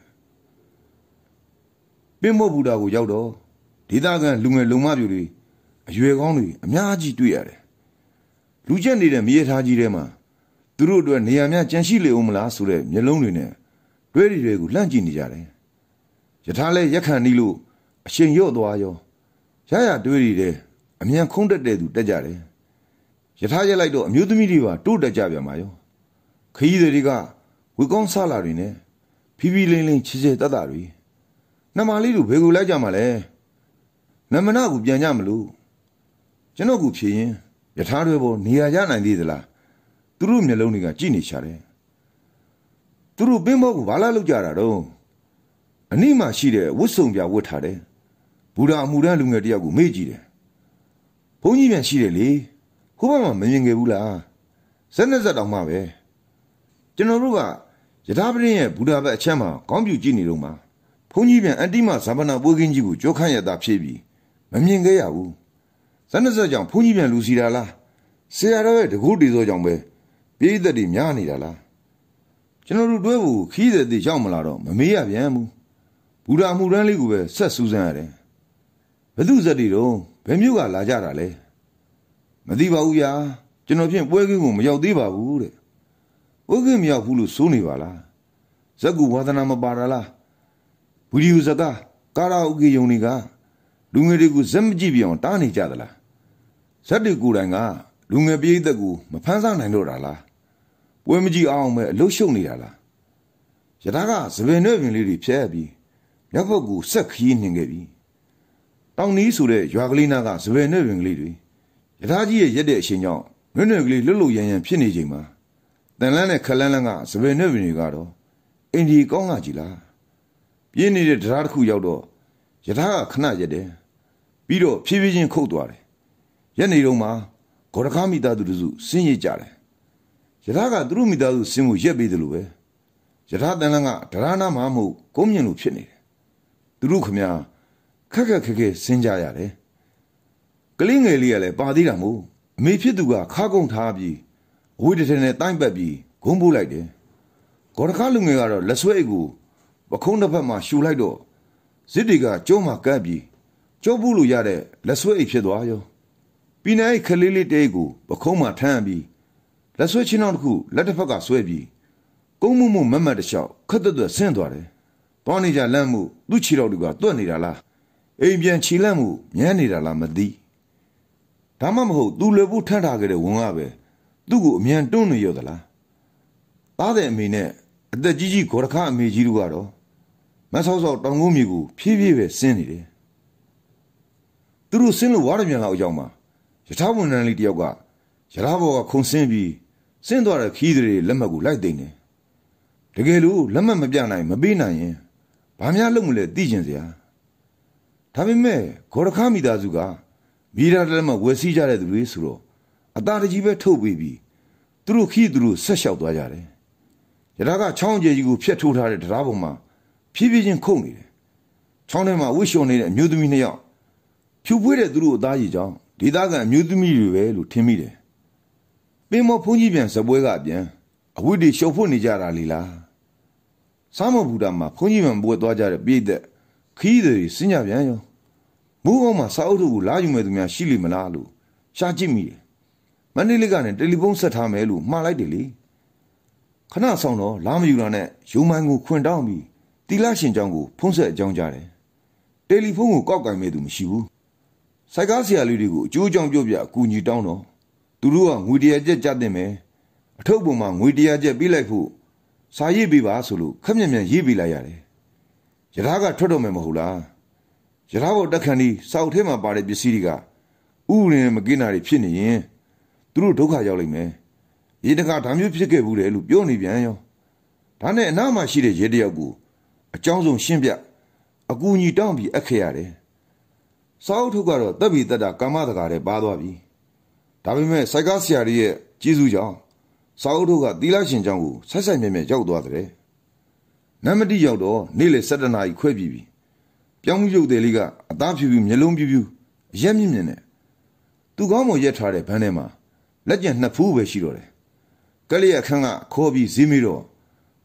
Speaker 2: ပင်မောဘူတာကိုရောက်တော့ဒေသခံလူငယ်လုံမပြူတွေအရွယ်ကောင်းတွေအများကြီးတွေ့ရတယ်လူချက်နေတဲ့မြေထားကြီးထဲမှာသူတို့အတွက်နေရာများကြန့်ရှိလေဦးမလားဆိုတဲ့မျက်လုံးတွေနဲ့တွဲတွေကိုလှမ်းကြည့်နေကြတယ်ယထာလဲရက်ခံနီးလို့အရှင်ရော့သွားရောရရတွဲတွေတဲ့အမြန်ခုံးတက်တဲ့သူတက်ကြတယ်ယထာရက်လိုက်တော့အမျိုးသမီးတွေပါတိုးတက်ကြပြန်ပါရောခရီးတွေကဝေကောင်းဆလာတွေနဲ့ဖီဖီလင်းလင်းချစ်ချစ်တတ်တာတွေနှမလေးတို့ဘယ်ကိုလိုက်ကြမှာလဲနမနာကိုပြန်ကြမလို့ကျွန်တော်ကဖြေရင်ယထာတွေပေါ်နေရာရနိုင်သေးသလားသူတို့မျက်လုံးတွေကကြည့်နေချတယ်သူတို့ပင်းဘောကိုဘာလာလောက်ကြတာတော့အနိမှရှိတဲ့ဝတ်စုံပြဝတ်ထားတယ်ဘူရာအမှုတန်းလူငယ်တယောက်ကိုမေ့ကြည့်တယ်ဘုန်းကြီးပြန်ရှိတယ်လေခုဘက်မှာမမြင်ခဲ့ဘူးလားဇက်နဲ့ဇက်တောင်မှပဲကျွန်တော်တို့ကယထာပရင်ရဲ့ဘူရာဘက်အချက်မှာခေါင်းပြူကြည့်နေတော့မှဘုန်းကြီးပြန်အန်တီမဇာပနာပိုးကင်းကြီးကိုကြောခန့်ရတာဖြစ်ပြီးမမြင်ခဲ့ရဘူးဇက်နဲ့ဇက်ကြောင့်ဘုန်းကြီးပြန်လူစီတာလားဆရာတော်ရဲ့တကူတီသောကြောင့်ပဲပြိသက်တွေများနေတာလားကျွန်တော်တို့တွဲဖို့ခီးတဲ့တေရောက်မလာတော့မမေးရပြန်ဘူးဘူရာမှုတန်းလေးကိုပဲဆက်စူးစမ်းရတယ်ဘယ်သူဇက်တွေတော့ဘယ်မျိုးကလာကြတာလဲမသိပါဘူးဗျာကျွန်တော်ဖြင့်ပွဲကင်းကိုမရောက်သေးပါဘူးတဲ့ပွဲကင်းမရောက်ဘူးလို့စိုးနေပါလားဇက်ကူဝါသနာမပါတာလားဗီဒီယိုဇက်ကကာရာအိုကေယုံတွေကလူငယ်တွေကိုဇက်မကြည့်ပြအောင်တားနေကြသလားဇက်တွေကိုယ်တိုင်ကလူငယ်ပြည်သက်ကိုမဖမ်းဆနိုင်တော့တာလားပွဲမကြည့်အောင်ပဲအလုရှုံနေတာလားယထာကသပင်နဲ့ပင်လေးတွေဖြဲပြီးမြောက်ဘက်ကိုဆက်ခီးနှင်ခဲ့ပြီတောင်နီးဆိုတဲ့ရွာကလေးနာကသပင်နဲ့ပင်ကလေးတွေယထာကြီးရဲ့ရက်တဲ့အချိန်ကြောင့်နွဲ့နွဲ့ကလေးလွတ်လွတ်ရန်ရန်ဖြစ်နေချိန်မှာတန်လန်းနဲ့ခလန်းလန်းကသပင်နဲ့ပင်တွေကတော့အင်ဒီကောင်းကကြီးလားပြင်းနေတဲ့တရားတစ်ခုရောက်တော့ယထာကခဏရက်တယ်ပြီးတော့ဖြည်းဖြည်းချင်းခုတ်သွားတယ်ရက်နေတော့မှဂေါ်ရခမိသားသူတို့စင်းရကြတယ်ယထာကသူတို့မိသားစုစင်းမှုရက်ပေးတယ်လို့ပဲယထာတန်လန်းကဒရနာမမဟုတ်ကုန်းမြင့်လို့ဖြစ်နေတယ်သူတို့ခမခက်ခက်ခက်ခက်စင်းကြရတယ်ကလေးငယ်လေးကလည်းပါသေးတာမို့အမေဖြစ်သူကခါကုန်းထားပြီးအဝိတထဲနဲ့တိုင်းပတ်ပြီးဂုံးပိုးလိုက်တယ်ဂေါ်ရခလူငယ်ကတော့လက်ဆွဲအိတ်ကိုပခုံးတစ်ဖက်မှာရှူလိုက်တော့ဇစ်တွေကကျုံးမှာကပ်ပြီးကျုပ်ဘူးလို့ရတဲ့လက်ဆွဲအိတ်ဖြစ်သွားရောပြီးနိုင်ခလေးလေးတဲကိုပခုံးမှာထမ်းပြီးလက်ဆွဲချင်းအောင်တစ်ခုလက်တစ်ဖက်ကဆွဲပြီးကုန်းမှုမှုမတ်မတ်တလျှောက်ခက်သွက်သွက်ဆင်းသွားတယ်။သွားနေကြလမ်းမှုသူ့ခြေတော်တွေကတွက်နေတာလားအိမ်ပြန်ခြေလန့်မှုမြန်းနေတာလားမသိ။ဒါမှမဟုတ်သူ့လေဖို့ထမ်းထားခဲ့တဲ့ဝန်ကပဲသူ့ကိုအမြန်တွန်းနေရသလား။သားတဲ့အမေနဲ့အသက်ကြီးကြီးဂေါ်ရခအမေကြီးတို့ကတော့မဆောက်ဆောက်တောင်ကုန်းမြေကိုဖြည်းဖြည်းပဲဆင်းနေတယ်။သူတို့ဆင်းလို့ဝါရမြန်လောက်အကြောင်းမှာယထာဝန်ထမ်းလေးတယောက်ကယထာဘောကခုံဆင်းပြီးဆင်းသွားတဲ့ခီးတွေလက်မှတ်ကိုလိုက်သိမ့်တယ်တကယ်လို့လက်မှတ်မပြနိုင်မပေးနိုင်ရင်ဘာများလုပ်မလဲသိကျင်စရာဒါပေမဲ့ဂေါ်ရခမိသားစုကမိသားလက်မှတ်ဝယ်စည်းကြတဲ့သူတွေဆိုတော့အသားတကြီးပဲထုတ်ပေးပြီးသူတို့ခီးသူတို့ဆက်လျှောက်သွားကြတယ်ယထာကချောင်းကျဲကြီးကိုဖျက်ထိုးထားတဲ့တရားပေါ်မှာဖြည်းဖြည်းချင်းခုန်နေတယ်ချောင်းထဲမှာဝှစ်လျှော်နေတဲ့အမျိုးသမီးနှစ်ယောက်ဖြူပွေးတဲ့သူတို့အသားကြီးကြောင့်ဒေသခံအမျိုးသမီးတွေပဲလို့ထင်မိတယ်ပင်မောဖုန်ကြီးပြန်စပွဲကပြန်အဝိတ္တိရှုပ်ဖို့နေကြတာလေလားစားမဘူတာမှာဖုန်ကြီးပြန်ပွဲသွားကြတဲ့ပြည့်တဲ့ခီးတွေစင်ကြပြန်ရောမူးအောင်မှာစာအုပ်တို့ကိုလာယူမဲ့သူများရှိလိမ့်မလားလို့ရှာကြည့်မိတယ်မန္တလေးကနေတယ်လီဖုန်းဆက်ထားမယ်လို့မှားလိုက်တယ်လေခဏဆောင်တော့လာမယူတာနဲ့ရုံမိုင်းကိုခွင်တောင်းပြီးတီလာရှင်ကျောင်းကိုဖုန်းဆက်အကြောင်းကြားတယ်တယ်လီဖုန်းကိုကောက်ကင်မဲ့သူမရှိဘူးစိုက်ကားဆရာလေးတွေကိုအကျိုးအကြောင်းပြောပြအကူအညီတောင်းတော့သူတို့ကငွေတရာကျပ်ကြတင်မယ်အထုပ်ပုံမှာငွေတရာကျပ်ပေးလိုက်ဖို့စာရေးပေးပါဆိုလို့ခက်မြက်မြက်ရေးပေးလိုက်ရတယ်ယထာကထွက်တော့မယ်မဟုတ်လားယထာဘောတက်ခဏီစောက်ထဲမှာပါတဲ့ပစ္စည်းတွေကဥရင်မကင်းတာတွေဖြစ်နေရင်သူတို့ဒုက္ခရောက်လိမ့်မယ်ရေတကာဒါမျိုးဖြစ်ခဲ့ဘူးလေလို့ပြောနေပြန်ရောဒါနဲ့အနားမှာရှိတဲ့ရေတယောက်ကိုအကြောင်းဆုံးရှင်းပြအကူအညီတောင်းပြီးအခက်ရတယ်စောက်ထုတ်ကတော့တပ်ပြီးတက်တာကာမတကာတဲ့ပါသွားပြီဒါပေမဲ့စိုက်ကားဆရာကြီးရဲ့ကျေးဇူးကြောင့်စာအုပ်တို့ကသီလရှင်ကျောင်းကိုဆက်ဆက်မြဲမြဲရောက်သွားတယ်။နမတိရောက်တော့နေ့လေ၁၇နာရီခွဲပြီပြီ။ပြောင်းရုပ်တယ်လေးကအသားဖြူဖြူမျက်လုံးပြူဖြူအရက်မြင့်မြင့်နဲ့သူကောင်းမရက်ထားတဲ့ဘန်းထဲမှာလက်ကျန်နှစ်ဖူးပဲရှိတော့တယ်။ကလေးအခန်းကခေါ်ပြီးဈေးမိတော့ယ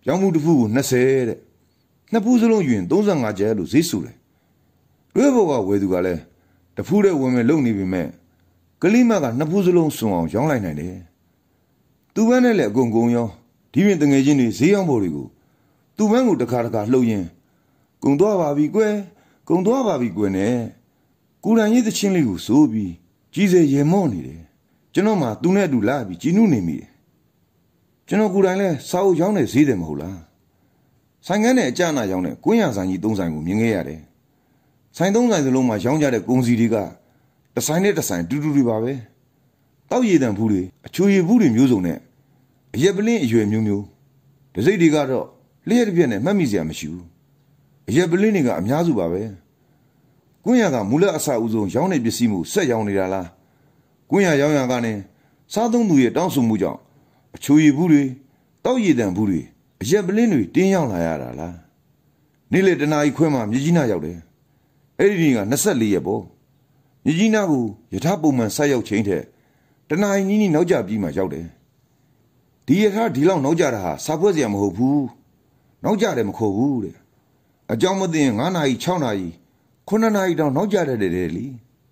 Speaker 2: ရောင်းမှုတစ်ဖူးကိုနှစ်ဆယ်တဲ့နှစ်ဖူးစလုံးယူရင်သုံးဆယ်ငါကျပ်လို့ဈေးဆူတယ်တွဲဘောကဝယ်သူကလည်းတဖူးတဲ့ဝင်မဲ့လုံနေပြီမဲ့ကလိမကနှစ်ဖူးစလုံးစွန်အောင်ရောင်းလိုက်နိုင်တယ်သူ့ဘန်းနဲ့လည်းအကုန်ကုန်ရောဒီပြင်တငယ်ချင်းတွေဈေးရောင်းဖို့တွေကိုသူ့ဘန်းကိုတစ်ခါတစ်ခါလှုပ်ရင်ကုံသွားပါပြီကွယ်ကုံသွားပါပြီကွယ်နဲ့ကိုရန်ရေးသချင်းလေးကိုစိုးပြီးကြီးစေရေမော့နေတယ်ကျွန်တော်မှသူနဲ့အတူလာပြီးကြီးနုနေမိတယ်ကျွန်တော်ကိုယ်တိုင်လဲစာအုပ်ရောင်းတဲ့ဈေးတယ်မဟုတ်လားဆိုင်ကန်းနဲ့အကြနာရောင်းတဲ့ကွင်းရဆိုင်ကြီးသုံးဆိုင်ကိုမြင်ခဲ့ရတယ်ဆိုင်သုံးဆိုင်စလုံးမှာရောင်းကြတဲ့ကုန်စည်တွေကတစ်ဆိုင်နဲ့တစ်ဆိုင်တူတူတွေပါပဲတောက်ရည်တံဘူးတွေအချိုရည်ဘူးတွေမျိုးစုံနဲ့အရက်ပလင်းအရွယ်မျိုးမျိုးဒစိတ်တွေကတော့လျှက်တစ်ပြက်နဲ့မှတ်မိစရာမရှိဘူးအရက်ပလင်းတွေကအများစုပါပဲကွင်းရကမူလအစအဦးဆုံးရောင်းတဲ့ပစ္စည်းမှုဆက်ရောင်းနေတာလားကွင်းရရောင်းရကနေစားသုံးသူရဲ့တောင်းဆိုမှုကြောင့်အချိုရည်ဘူးတွေတောက်ရည်တံဘူးတွေအရက်ပလင်းတွေတင်းရောက်လာရတာလားနေ့လေတနာကြီးခွဲမှမြကြီးနားရောက်တယ်အဲ့ဒီနေ့ကနှစ်ဆယ့်လေးရက်ပေါ့မြကြီးနားကိုယထာပုံမှန်ဆက်ရောက်ချိန်ထက်တနာကြီးနီးနီးနောက်ကျပြီးမှရောက်တယ်ဒီယထာဒီလောက်နောက်ကျတာဟာစာပွဲစရာမဟုတ်ဘူးနောက်ကျတယ်မခေါ်ဘူးတဲ့အကြောင်းမသိရင်ငါးနာရီခြောက်နာရီခုနှစ်နာရီတောင်နောက်ကျတယ်တဲ့လေ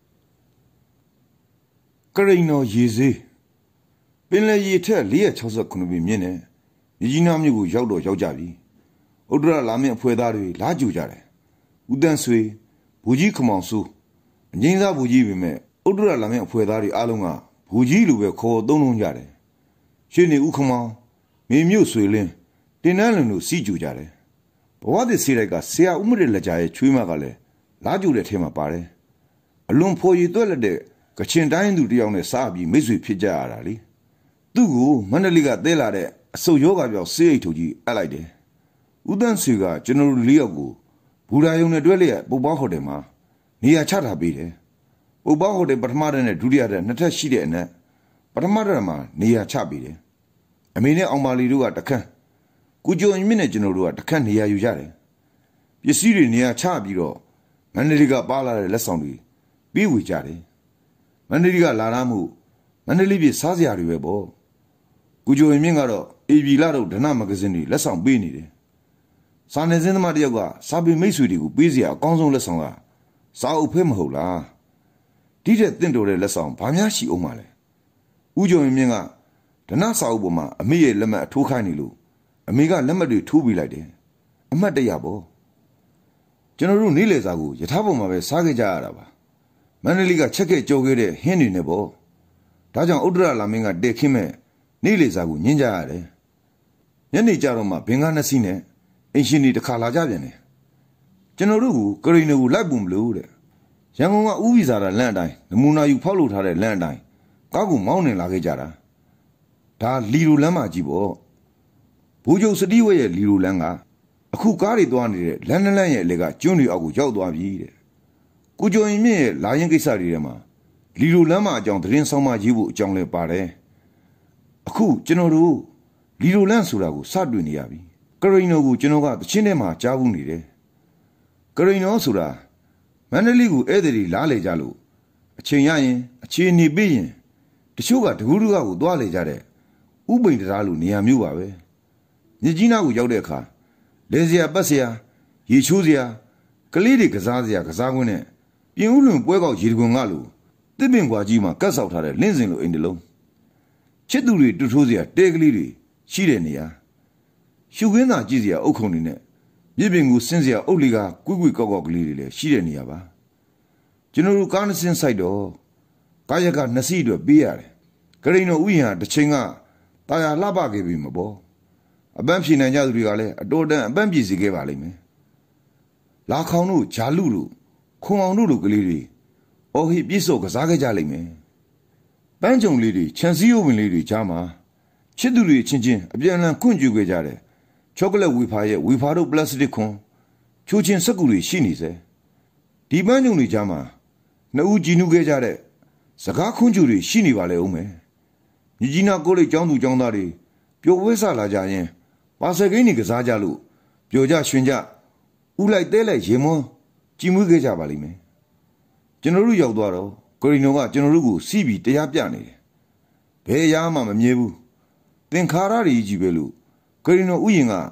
Speaker 2: ကရိန်တော်ရေစေးပင်လယ်ရေထက်၄၆၉ပြီမြင့်နေမြကြီးနားမြို့ကိုရောက်တော့ရောက်ကြပြီဥဒ္ဒရလာမင်းအဖွဲ့သားတွေလာကြူကြတယ်ဦးတန်းဆွေဘူကြီးခမောင်စုအငိမ့်စားဘူကြီးပဲမဲ့ဥဒ္ဒရလာမင်းအဖွဲ့သားတွေအားလုံးကဘူကြီးလိုပဲခေါ်သုံးလုံးကြတယ်ရှင်းနေဦးခမောင်မေမြို့ဆွေလင်းတင်နန်းလွင်တို့စီကြူကြတယ်ဘဝသစ်စီရိုက်ကဆရာဦးမရလက်ကြရဲ့ချွေးမကလည်းလာကြူတဲ့ထဲမှာပါတယ်အလွန်ဖော်ရည်သွက်လက်တဲ့ကချင်တိုင်းသူတယောက်နဲ့စားပြီးမိတ်ဆွေဖြစ်ကြရတာလေသူ့ကိုမန္တလေးကသဲလာတဲ့အဆုတ်ယောဂပြောက်ဆေးအိတ်ထုတ်ကြီးအပ်လိုက်တယ်ဦးတန်းဆွေကကျွန်တော်တို့လေးယောက်ကိုဘူရာယုံနဲ့တွဲလျက်ပုပ္ပဟိုတယ်မှာနေရာချထားပေးတယ်ပုပ္ပဟိုတယ်ပထမတန်းနဲ့ဒုတိယတန်းနှစ်ထပ်ရှိတဲ့အနက်ပထမတန်းမှာနေရာချပေးတယ်အမေနဲ့အောင်ပါလီတို့ကတခန့်ကိုကျော်မြင့်နဲ့ကျွန်တော်တို့ကတခန့်နေရာယူကြတယ်ပစ္စည်းတွေနေရာချပြီးတော့မန္တလေးကပါလာတဲ့လက်ဆောင်တွေပြီးဝေကြတယ်မန္တလေးကလာလာမှုမန္တလေးပြည်စားစရာတွေပဲပေါ့ကိုကျော်မြင့်ကတော့အေဘီလာတို့ဒနမဂဇင်းတွေလက်ဆောင်ပေးနေတယ်စာနယ်ဇင်းသမားတယောက်ကစာပေမိတ်ဆွေတွေကိုပေးစရာအကောင်းဆုံးလက်ဆောင်ကစာအုပ်ဖဲမဟုတ်လားဒီတဲ့တင့်တော်တဲ့လက်ဆောင်ဘာများရှိအောင်မလဲဦးကျော်မြင့်ကဒနစာအုပ်ပေါ်မှာအမေရဲ့လက်မှတ်အထိုးခိုင်းနေလို့အမေကလက်မှတ်တွေထိုးပေးလိုက်တယ်အမှတ်တရပေါ့ကျွန်တော်တို့နေလေစာကိုယထာပေါ်မှာပဲစားခဲ့ကြရတာပါမန္တလေးကချက်ခဲ့ကြော်ခဲ့တဲ့ဟင်းတွေနဲ့ပေါ့ဒါကြောင့်ဥဒ္ဒရလာမင်းကတဲခင်းမဲ့နေလေစာကိုညင်းကြရတယ်ညနေကြတော့မှဘင်္ဂါနှစ်စီးနဲ့အင်ရှင်တွေတစ်ခါလာကြပြန်တယ်ကျွန်တော်တို့ကကရိန်ကိုလိုက်ပုံမလို့တဲ့ရန်ကုန်ကဥပ္ပဇာတာလမ်းအတိုင်းနမူနာယူဖောက်လို့ထားတဲ့လမ်းအတိုင်းကားကိုမောင်းနေလာခဲ့ကြတာဒါလီရိုလမ်းမကြီးပေါ့ဘူဂျုံစတီးဝဲရဲ့လီရိုလမ်းကအခုကားတွေသွားနေတဲ့လမ်းလန်းရဲ့အလေကကျွန်းတွေအောက်ကိုရောက်သွားပြီတဲ့ကိုကျော်ရင်မြင့်ရဲ့လာရင်ကိစ္စတွေထဲမှာလီရိုလမ်းမအကြောင်းသတင်းဆောင်မရေးဖို့အကြောင်းလဲပါတယ်အခုကျွန်တော်တို့လီရိုလမ်းဆိုတာကိုစတွေ့နေရပြီကရိန်တော်ကိုကျွန်တော်ကတချင်းထဲမှာကြားဘူးနေတယ်ကရိန်တော်ဆိုတာမန္တလေးကိုဧည့်သည်တွေလားလေကြလို့အချိန်ရရင်အချိန်နေပြီးရင်တချို့ကတကူးတကကိုသွားလေကြတဲ့ဥပိန်တရားလိုနေရာမျိုးပါပဲမြကြီးနားကိုရောက်တဲ့အခါလေစရာပတ်စရာရေချိုးစရာကလေးတွေကစားစရာကစားကွင်းနဲ့ပြင်ဦးလွင်ပွဲကောက်ရေတကွန်ကလိုတစ်ပင်ကွာကြီးမှာကတ်ဆောက်ထားတဲ့လင်းစင်လိုအိမ်တလုံးချစ်သူတွေတူထိုးစရာတဲကလေးတွေရှိတဲ့နေရာရှုခင်းသာကြည့်စရာအုတ်ခုံတွေနဲ့မြေပြင်ကိုဆင်းစရာအုတ်လီကကွိကွိကောက်ကောက်ကလေးတွေလည်းရှိတဲ့နေရာပါကျွန်တော်တို့ကားနှစ်စင်းဆိုင်တော့ကားရကနှစ်စီးအတွက်ပေးရတယ်ကရိန်တော်ဥယျာဉ်တစ်ချိန်ကတာယာလှပခဲ့ပြီမပေါ့အပန်းဖြေနိုင်ကြသူတွေကလည်းအတော်တန်အပန်းပြေစီခဲ့ပါလိမ့်မယ်လာခေါင်တို့ဂျာလူတို့ခွန်အောင်တို့လိုကလေးတွေအော်ဟိပြည့်စုံကစားခဲ့ကြလိမ့်မယ်ပန်းကြုံလေးတွေခြံစည်းရုပ်ဝင်လေးတွေကြားမှာချစ်သူတွေချင်းချင်းအပြန်အလှန်ခွင့်ကြွခဲ့ကြတယ်ချောကလက်ဝေဖာရဲ့ဝေဖာတို့ပလတ်စတစ်ခွန်ချိုးချင်းစက်ကူတွေရှိနေစေဒီပန်းကြုံတွေကြားမှာနှစ်ဦးကြည်နူးခဲ့ကြတဲ့စကားခွင့်ကြွတွေရှိနေပါလေဦးမယ်မြကြီးနားကိုလိတ်ကျောင်းသူကျောင်းသားတွေပျော်ဝဲဆလာကြရင်ပါစကိန်းတွေကစားကြလို့ပျော်ကြရွှင်ကြဥလိုက်တဲလိုက်ရေမွန်းကြည်မွေးခဲ့ကြပါလိမ့်မယ်ကျွန်တော်တို့ရောက်သွားတော့ကိုရီနိုကကျွန်တော်တို့ကိုစီးပြီးတရားပြနေတယ်ဘယ်ရားမှမမြဲဘူးသင်္ခါရတွေကြီးပဲလို့ကိုရီနိုဥယျာဉ်က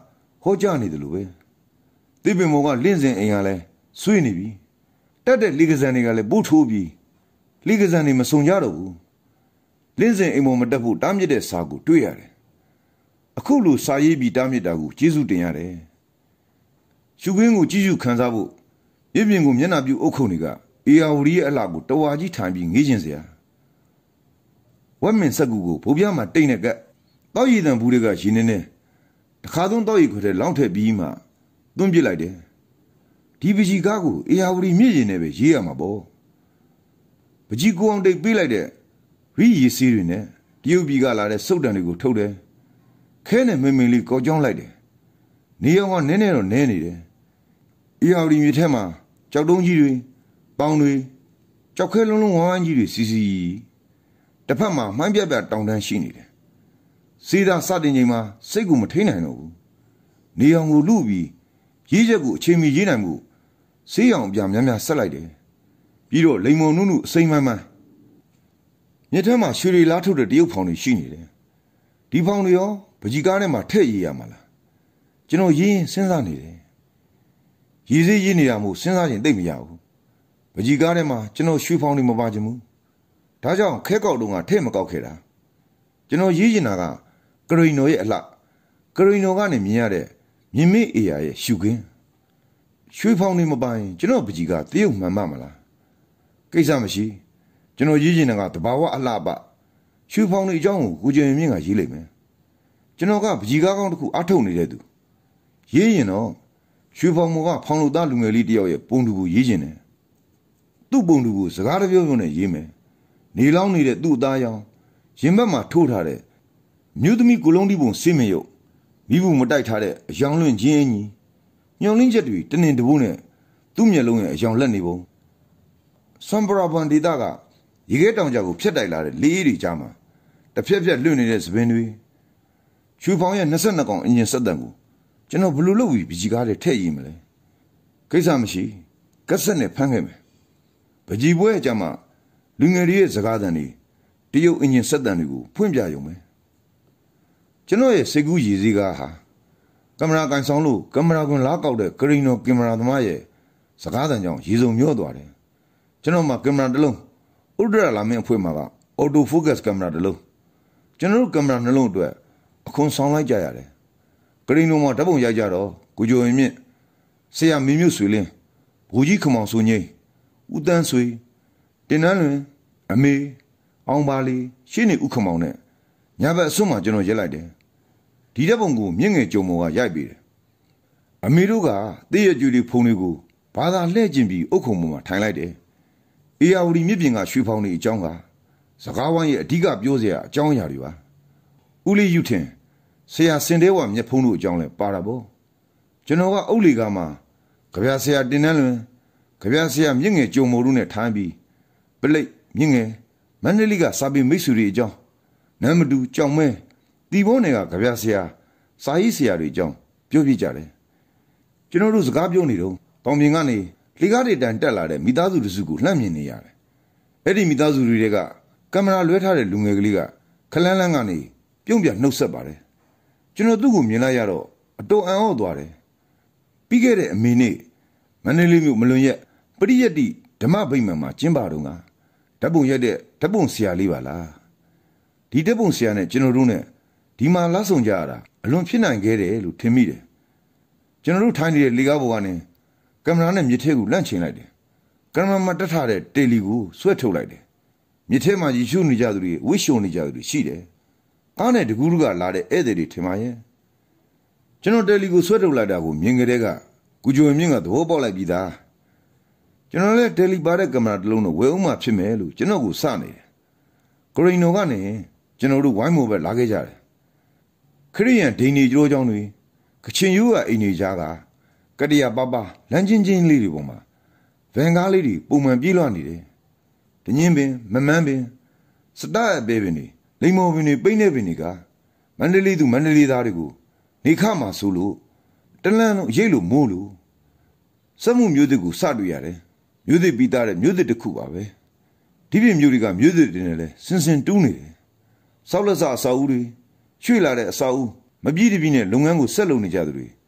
Speaker 2: ဟောကြားနေတယ်လို့ပဲသစ်ပင်မောကလင့်စင်အိမ်ကလည်းဆွေးနေပြီတက်တဲ့လိကဇန်တွေကလည်းပို့ထိုးပြီးလိကဇန်တွေမစုံကြတော့ဘူးလင့်စင်အိမ်မောမတက်ဖို့တားမြစ်တဲ့စာကိုတွေ့ရတယ်အခုလိုစာရေးပြီးတားမြစ်တာကိုကျေးဇူးတင်ရတယ်ရှုခင်းကိုကြည့်ရှုခံစားဖို့မြစ်ပြင်ကိုမျက်နှာပြူအုပ်ခုံတွေကအေယာဝတီရဲ့အလှကိုတဝါကြီးထိုင်ပြီးငေးကျင်စရာဝက်မင်ဆက်ကူကိုဘိုးပြားမှာတိတ်နေကတောက်ရည်တံဘူးတွေကရင်းနေနေတခါသုံးတောက်ရည်ခွက်ထဲလောင်းထည့်ပြီးမှသွန်းပစ်လိုက်တယ်ဒီပကြီးကားကိုအေယာဝတီမြစ်ရင်နဲ့ပဲရေးရမှာပေါ့ပကြီးကိုအောင်တိတ်ပေးလိုက်တဲ့ရီရီစီးတွေနဲ့တရုတ်ပြည်ကလာတဲ့စုတ်တံတွေကိုထုတ်တယ်ခဲနဲ့မင်းမင်းလေးကောက်ကြောင်းလိုက်တယ်နေရောင်ကနည်းနည်းတော့နဲနေတယ်အေယာဝတီမြစ်ထဲမှာကြောက်တုံးကြီးတွေပေါင်တွေကြောက်ခဲလုံးလုံးဝမ်းဝမ်းကြီးတွေစီစီတစ်ဖက်မှာမှန်းပြပြတောင်တန်းရှိနေတယ်စေးသာစတင်ချိန်မှာစိတ်ကိုမထိန်နိုင်တော့ဘူးနေအောင်ကိုလူပြီးရေးချက်ကိုအချိန်မီရေးနိုင်မှုဆေးရောင်ပြများများဆက်လိုက်တယ်ပြီးတော့လိန်မုံနုနုအစိမ့်မှန်းမှန်းမြစ်ထဲမှာရွှေရီလားထုတ်တဲ့တရုတ်ဖောင်တွေရှိနေတယ်ဒီဖောင်တွေရောပကြီးကားထဲမှာထည့်ရေးရမှာလားကျွန်တော်ရေးရင်စဉ်းစားနေတယ်ရေးစေးရေးနေတာမို့စဉ်းစားရင်သိမ့်မရဘူးပကြီးကားထဲမှာကျွန်တော်ရွှေဖောင်တွေမပါချင်ဘူးဒါကြောင့်ခဲကောက်တုံးကထည့်မကောက်ခဲ့တာကျွန်တော်ရေးချင်တာကကရိနိုရဲ့အလှကရိနိုကနေမြင်ရတဲ့မြင်မေးအေယာရဲ့ရှုခင်းရွှေဖောင်တွေမပိုင်ကျွန်တော်ပကြီးကတရုတ်မှန်မှမလားကိစ္စမရှိကျွန်တော်ရေးချင်တာကတဘာဝအလှပရွှေဖောင်တွေအကြောင်းကိုကိုကျင်မြင့်ကရေးလိုက်မယ်ကျွန်တော်ကပကြီးကားကောင်းတစ်ခုအထုတ်နေတဲ့သူရေးရင်တော့ရွှေဖောင်မောကဖောင်လို့သားလူငယ်လေးတယောက်ရဲ့ပုံတူကိုရေးချင်တယ်သူ့ပုံတူကိုစကားတပြောပြောနဲ့ရေးမယ်နေလောင်းနေတဲ့သူ့အသားရောင်ရင်ဘက်မှာထိုးထားတဲ့မြို့သမီးကိုလုံးဒီပုံစိမရုပ်မိဘူးမတိုက်ထားတဲ့အယောင်လွင့်ချင်းအညီညောင်လင်းချက်တွေတနင်တပိုးနဲ့သူ့မျက်လုံးရဲ့အယောင်လက်နေပုံဆွမ်ပရာဘန်ဒေတာကရေခဲတောင်ကြကိုဖျက်တိုက်လာတဲ့လေးအေးတွေကြားမှာတစ်ဖြက်ဖြက်လွင့်နေတဲ့သပင်တွေရွှေဖောင်ရဲ့နှစ်ဆက်နှစ်ကောင်အင်ဂျင်ဆက်တန်ကိုကျွန်တော်ဘလို့လုပ်ပြီးပကြီးကားတွေထည့်ရည်မလဲကိစ္စမရှိကက်ဆက်နဲ့ဖမ်းခဲ့မယ်ပကြီးပွဲအကြမှာလူငယ်တွေရဲ့စကားသံတွေတရုတ်အင်ဂျင်ဆက်တန်တွေကိုဖွင့်ပြရုံပဲကျွန်တော်ရဲ့စိတ်ကူးရည်စည်းကားဟာကင်မရာကန်ဆောင်လို့ကင်မရာကွန်လားကောက်တဲ့ကရင်နိုကင်မရာသမားရဲ့စကားသံကြောင့်ရေစုံမျောသွားတယ်ကျွန်တော်မှာကင်မရာတစ်လုံးဥဒရလာမင်းအဖွဲ့မှာကအော်တိုဖိုကတ်ကင်မရာတစ်လုံးကျွန်တော်တို့ကင်မရာနှလုံးအတွက်အခွန်ဆောင်လိုက်ကြရတယ်ကရင်နိုမှာဓာတ်ပုံရိုက်ကြတော့ကိုကျော်ရင်မြင့်ဆရာမင်းမြုပ်ဆွေလင်းဘူကြီးခမောင်စုငိမ့်ဦးတန်းဆွေတင်နန်းလွင်အမေအောင်ပါလီရှင်းနေဥခမောင်နဲ့ညဘက်အစွန်းမှာကျွန်တော်ရက်လိုက်တယ်ဒီတဲ့ပုံကိုမြင့်ငယ်ကြုံမောကရိုက်ပေးတယ်အမေတို့ကတည့်ရကျူတွေဖုံတွေကိုဘာသာလှဲ့ကျင်ပြီးအုတ်ခုံပေါ်မှာထိုင်လိုက်တယ်အေယာဝတီမြစ်ပြင်ကရွှေဖောင်တွေအကြောင်းကစကားဝိုင်းရဲ့အဓိကပြောစရာအကြောင်းအရာတွေပါဦးလေးယူထင်ဆရာစင်တဲဝါမျက်ဖုံးတို့အကြောင်းလဲပါတာပေါ့ကျွန်တော်ကအုတ်လီကားမှာကြပြဆရာတင်နန်းလွင်ကြပြဆရာမြင့်ငယ်ကြုံမောတို့နဲ့ထိုင်ပြီးပလိတ်မြင့်ငယ်မန္တလေးကစာပေမိတ်ဆွေတွေအကြောင်းနမ်းမတူကြောင်မဲတီဘုန်းတွေကကြပြဆရာစာရေးဆရာတွေအကြောင်းပြောပြကြတယ်ကျွန်တော်တို့စကားပြောနေတော့တောင်ပြင်ကနေလေကားတွေတန်တက်လာတဲ့မိသားစုတစုကိုလှမ်းမြင်နေရတယ်အဲ့ဒီမိသားစုတွေကကင်မရာလွှဲထားတဲ့လူငယ်ကလေးကခလန်းလန်းကနေပြုံးပြနှုတ်ဆက်ပါတယ်ကျွန်တော်သူ့ကိုမြင်လိုက်ရတော့အတော်အံ့ဩသွားတယ်ပြီးခဲ့တဲ့အမေနေ့မန္တလေးမြို့မလွန်ရက်ပရိယတ္တိဓမ္မဗိမာန်မှာကျင်းပတော့ကဓာတ်ပုံရိုက်တဲ့ဓာတ်ပုံဆရာလေးပါလားဒီဓာတ်ပုံဆရာနဲ့ကျွန်တော်တို့နဲ့ဒီမှာလာဆောင်ကြရတာအလွန်ဖြစ်နိုင်ခဲ့တယ်လို့ထင်မိတယ်ကျွန်တော်တို့ထိုင်နေတဲ့လေကားပေါ်ကနေကင်မရာနဲ့မြစ်ထဲကိုလန့်ချင်လိုက်တယ်ကင်မရာမှာတက်ထားတဲ့တေလီကိုဆွဲထုတ်လိုက်တယ်မြစ်ထဲမှာရီရှုနေကြသူတွေဝှစ်ရှုံနေကြသူတွေရှိတယ်ကားနဲ့တကူးလူကလာတဲ့ဧည့်သည်တွေထင်ပါရဲ့ကျွန်တော်တယ်လီကိုဆွဲထုတ်လိုက်တာကိုမြင်ကြတဲ့ကကုကျော်မြင့်ကသဘောပေါက်လိုက်ပြီးသားကျွန်တော်လည်းတယ်လီပါတဲ့ကင်မရာတစ်လုံးတော့ဝယ်ဦးမှဖြစ်မယ်လို့ကျွန်တော်ကိုစနေတယ်ကရင်နိုကနေကျွန်တော်တို့ဝိုင်းမိုဘက်လာခဲ့ကြတယ်ခရိယန်ဒိန်နေကြောကြောင်းတွေကချင်ယူကအိမ်နေကြကကတရပါပါလမ်းချင်းချင်းလေးတွေပေါ်မှာဗန်ကားလေးတွေပုံမှန်ပြေးလွှားနေတယ်တညင်းပင်မမန်းပင်စတားအပဲပင်တွေလိမ္မော်ပင်တွေပိန်းနေပင်တွေကမန္တလေးသူမန္တလေးသားတွေကိုနေခမှာဆိုလို့တလန်းလုံးရိတ်လို့မိုးလို့စက်မှုမျိုးသစ်ကိုစတွေ့ရတယ်မျိုးသစ်ပြီးသားတဲ့မျိုးသစ်တစ်ခုပါပဲဒီပြင်မျိုးတွေကမျိုးသစ်တွေနဲ့လဲစင်စင်တူးနေတယ်စောက်လက်စအစာအုပ်တွေရွှေ့လာတဲ့အစာအုပ်မပြည့်တပြည့်နဲ့လုပ်ငန်းကိုဆက်လုပ်နေကြသူတွေ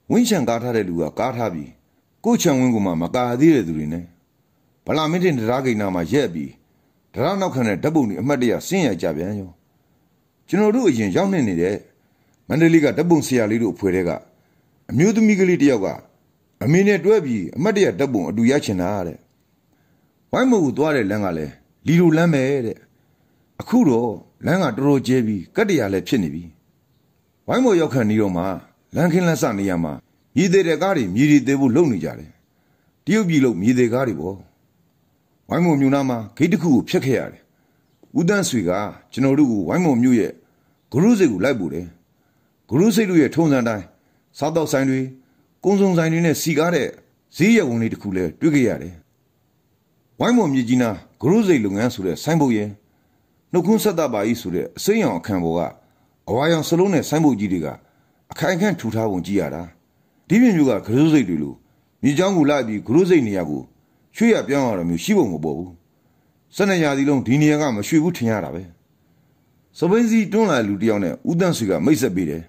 Speaker 2: ဝင်းချံကားထားတဲ့လူကကားထားပြီးကိုချံဝင်းကမှမကာသေးတဲ့သူတွေနဲ့ဗလာမင်းတင်တရားကိန်းနာမှာရက်ပြီးတရားနောက်ခံတဲ့ဓာတ်ပုံတွေအမှတ်တရဆင်းရကြပြန်ရောကျွန်တော်တို့အရင်ရောက်နေနေတဲ့မန္တလေးကဓာတ်ပုံဆရာလေးတို့အဖွဲ့တွေကအမျိုးသမီးကလေးတယောက်ကအမေနဲ့တွဲပြီးအမှတ်တရဓာတ်ပုံအတူရချင်တာတဲ့ဝိုင်းမကိုသွားတဲ့လမ်းကလည်းလီလိုလမ်းပဲတဲ့အခုတော့လမ်းကတော်တော်ကျဲပြီးကတ်တရာလည်းဖြစ်နေပြီဝိုင်းမော်ရောက်ခံနေတော့မှလမ်းခင်းလမ်းစနေရမှာမြေသေးတဲ့ကားတွေမြေတွေသေးဖို့လုံနေကြတယ်တရုတ်ပြည်လို့မြေသေးကားတွေပေါ့ဝိုင်းမော်မြို့နာမှာဂိတ်တစ်ခုကိုဖျက်ခဲ့ရတယ်ဦးတန်းဆွေကကျွန်တော်တို့ကိုဝိုင်းမော်မြို့ရဲ့ဂရုစိတ်ကိုလိုက်ပို့တယ်ဂရုစိတ်တို့ရဲ့ထုံးစံတိုင်းစားတော့ဆိုင်တွေကုန်းစုံဆိုင်တွေနဲ့စီကားတဲ့ဈေးရဝုံလေးတစ်ခုလည်းတွေ့ခဲ့ရတယ်ဝိုင်းမော်မြေကြီးနာဂရုစိတ်လုပ်ငန်းဆိုတဲ့ဆိုင်းဘုတ်ရဲ့နှုတ်ခွန်းဆက်တာပါကြီးဆိုတဲ့အစိမ်းရောင်အခန်းပေါ်ကအဝါရောင်စလုံးနဲ့ဆိုင်းဘုတ်ကြီးတွေကအခိုင်အခန့်ထူထားပုံကြည့်ရတာဒီပြင်မျိုးကဂရုစိတ်တွေလို့မြေချောင်းကိုလိုက်ပြီးဂရုစိတ်နေရာကိုရွှေ့ရပြောင်းရတာမျိုးရှိပုံမပေါ်ဘူးစနေရာဒီလုံးဒီနေရာကမရွှေ့ဘူးထင်ရတာပဲစပိန်စီတွန်းလာလူတယောက်နဲ့ဦးတန်းဆွေကမိတ်ဆက်ပေးတယ်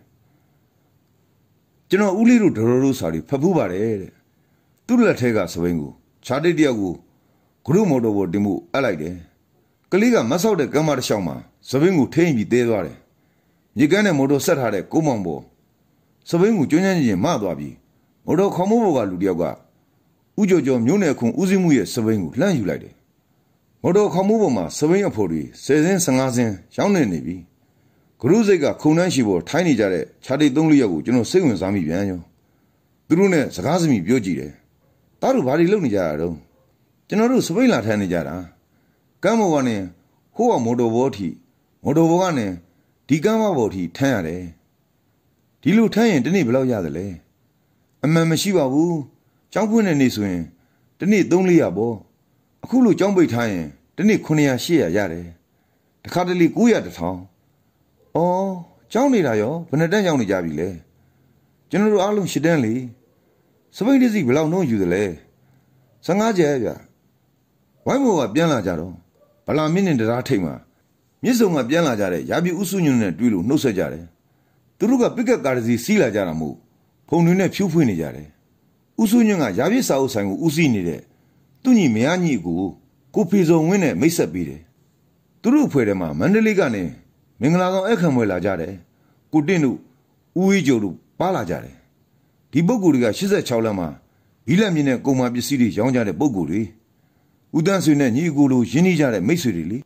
Speaker 2: ကျွန်တော်ဦးလေးတို့ဒရောတို့စာတွေဖတ်ဖူးပါတယ်တဲ့သူ့လက်ထဲကစပိန်ကိုခြားတိတ်တယောက်ကိုဂရုမော်တော်ပေါ်တင်မှုအပ်လိုက်တယ်ကလေးကမဆောက်တဲ့ကမ်းမတစ်လျှောက်မှာစပိန်ကိုထိန်းပြီးတဲသွားတယ်မြေကမ်းနဲ့မော်တော်ဆက်ထားတဲ့ကုန်းမောင်ပေါ်စပိန်ကိုကျွမ်းကျန်းချင်းမသွားပြီးမော်တော်ခေါမိုးပေါ်ကလူတယောက်ကဥကြော်ကြော်မျိုးနယ်ခွန်ဦးစီးမှုရဲ့စပိန်ကိုလှမ်းယူလိုက်တယ်မော်တော်ခေါမိုးပေါ်မှာစပိန်အဖို့တွေဆယ်စင်းဆငါးစင်းရောင်းနေနေပြီဂရုစိတ်ကခုံနှန်းရှိပေါ်ထိုင်းနေကြတဲ့ခြားတိတ်သုံးလေးယောက်ကိုကျွန်တော်စိတ်ဝင်စားမိပြန်ရောသူတို့နဲ့စကားစမြည်ပြောကြည့်တယ်တားတို့ဘာတွေလုပ်နေကြတာတော့ကျွန်တော်တို့စပိန်လာထမ်းနေကြတာကမ်းမော်ကနေဟိုးကမော်တော်ဘောထိမော်တော်ဘောကနေဒီကမ်းမဘောထိထမ်းရတယ်ဒီလိုထမ်းရင်တနေ့ဘယ်လောက်ရတယ်လဲအမှန်မရှိပါဘူးကျောင်းဖွင့်တဲ့နေ့ဆိုရင်တနေ့သုံးလေးရာပေါ့အခုလိုကျောင်းပိတ်ထားရင်တနေ့ခုနှစ်ရာရှစ်ရာရတယ်တခါတလေကိုးရာတစ်ထောင်အော်ကျောင်းနေတာရောဘယ်နဲ့တန်းကျောင်းနေကြပြီလဲကျွန်တော်တို့အားလုံးရှစ်တန်းလေစပိတ်တစ်စီဘယ်လောက်နှုံးယူသလဲဆယ်ငါးကျဲဗျဝိုင်းမော်ကပြန်လာကြတော့ဗလာမင်းနဲ့တရားထိတ်မှာမြစ်စုံကပြန်လာကြတဲ့ရာပြူဥစုညွန့်နဲ့တွေ့လို့နှုတ်ဆက်ကြတယ်သူတို့ကပစ်ကတ်ကားစီစီးလာကြတာမို့ဖုန်တွေနဲ့ဖြူးဖွေးနေကြတယ်ဥစုညွန့်ကရာပြစ်စာအုပ်ဆိုင်ကိုဦးစီးနေတဲ့သူ့ညီမယားညီကိုကိုဖေစုံဝင်းနဲ့မိတ်ဆက်ပေးတယ်သူတို့အဖွဲ့ထဲမှာမန္တလေးကနေမင်္ဂလာဆောင်အခမ်းပွဲလာကြတယ်ကိုတင့်တို့ဦးဝေးကျော်တို့ပါလာကြတယ်ဒီပုဂ္ဂိုလ်တွေကရှစ်ဆယ့်ခြောက်လမ်းမှာဘီလက်မြင့်နဲ့ကုန်မာပစ္စည်းတွေရောင်းကြတဲ့ပုဂ္ဂိုလ်တွေဦးတန်းဆွေနဲ့ညီအကိုလိုရင်းနှီးကြတဲ့မိတ်ဆွေတွေလေ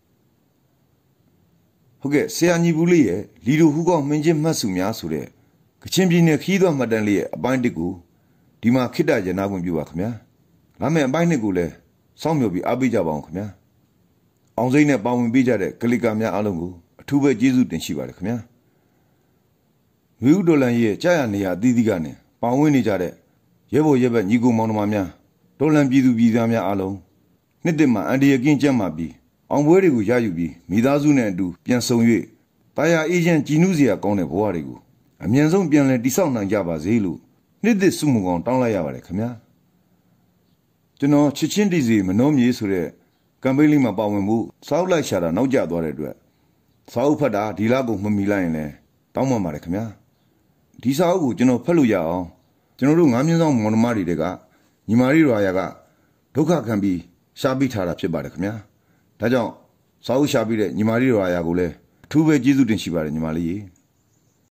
Speaker 2: ဟုတ်ကဲ့ဆရာညီဘူးလေးရဲ့လီဒိုဟူကောင်းမင်းချင်းမှတ်စုများဆိုတဲ့ကချင်ပြည်နယ်ခီးသွွားမှတ်တမ်းလေးရဲ့အပိုင်းတစ်ကိုဒီမှာခိတ္တရနာခွင့်ပြုပါခင်ဗျာလာမယ့်အပိုင်းနှစ်ကိုလည်းစောင့်မျှော်ပြီးအားပေးကြပါအောင်ခင်ဗျာအောင်စိမ့်နဲ့ပါဝင်ပေးကြတဲ့ကလီကာများအားလုံးကိုအထူးပဲကျေးဇူးတင်ရှိပါတယ်ခင်ဗျာဝီဦးဒေါ်လန်ရဲ့ကြာရနေရအသီးသီးကနေပါဝင်နေကြတဲ့ရဲဘော်ရဲဘက်ညီကိုမောင်နှမများဒေါ်လန်ပြည်သူပြည်သားများအားလုံးနှစ်တစ်မှာအန်ဒီရကင်းကျမ်းမာပြီးအောင်ပွဲတွေကိုရယူပြီးမိသားစုနဲ့အတူပြန်ဆုံ၍တာယာအေဂျင့်ကြည်နူးစရာကောင်းတဲ့ဘဝတွေကိုအမြန်ဆုံးပြန်လည်တည်ဆောက်နိုင်ကြပါစေလို့နှစ်တစ်စုမှုကောင်တောင်းလိုက်ရပါတယ်ခင်ဗျာကျွန်တော်ချစ်ချင်းတည်စီမနှောမြေဆိုတဲ့ကမ်ပိန်းလေးမှာပါဝင်မှုစောက်လိုက်ရှာတာနောက်ကျသွားတဲ့အတွက်စာအုပ်ဖတ်တာဒီလားကိုမမီလိုက်ရင်လည်းတောင်းပန်ပါတယ်ခင်ဗျာဒီစာအုပ်ကိုကျွန်တော်ဖတ်လို့ရအောင်ကျွန်တော်တို့ငါးမြင်းဆောင်မောင်နှမတွေတကညီမလေးရွာရကဒုက္ခခံပြီးရှားပြီးထားတာဖြစ်ပါတယ်ခင်ဗျာဒါကြောင့်စာအုပ်ရှားပြီးတဲ့ညီမလေးရွာရကိုလည်းအထူးပဲကျေးဇူးတင်ရှိပါတယ်ညီမလေး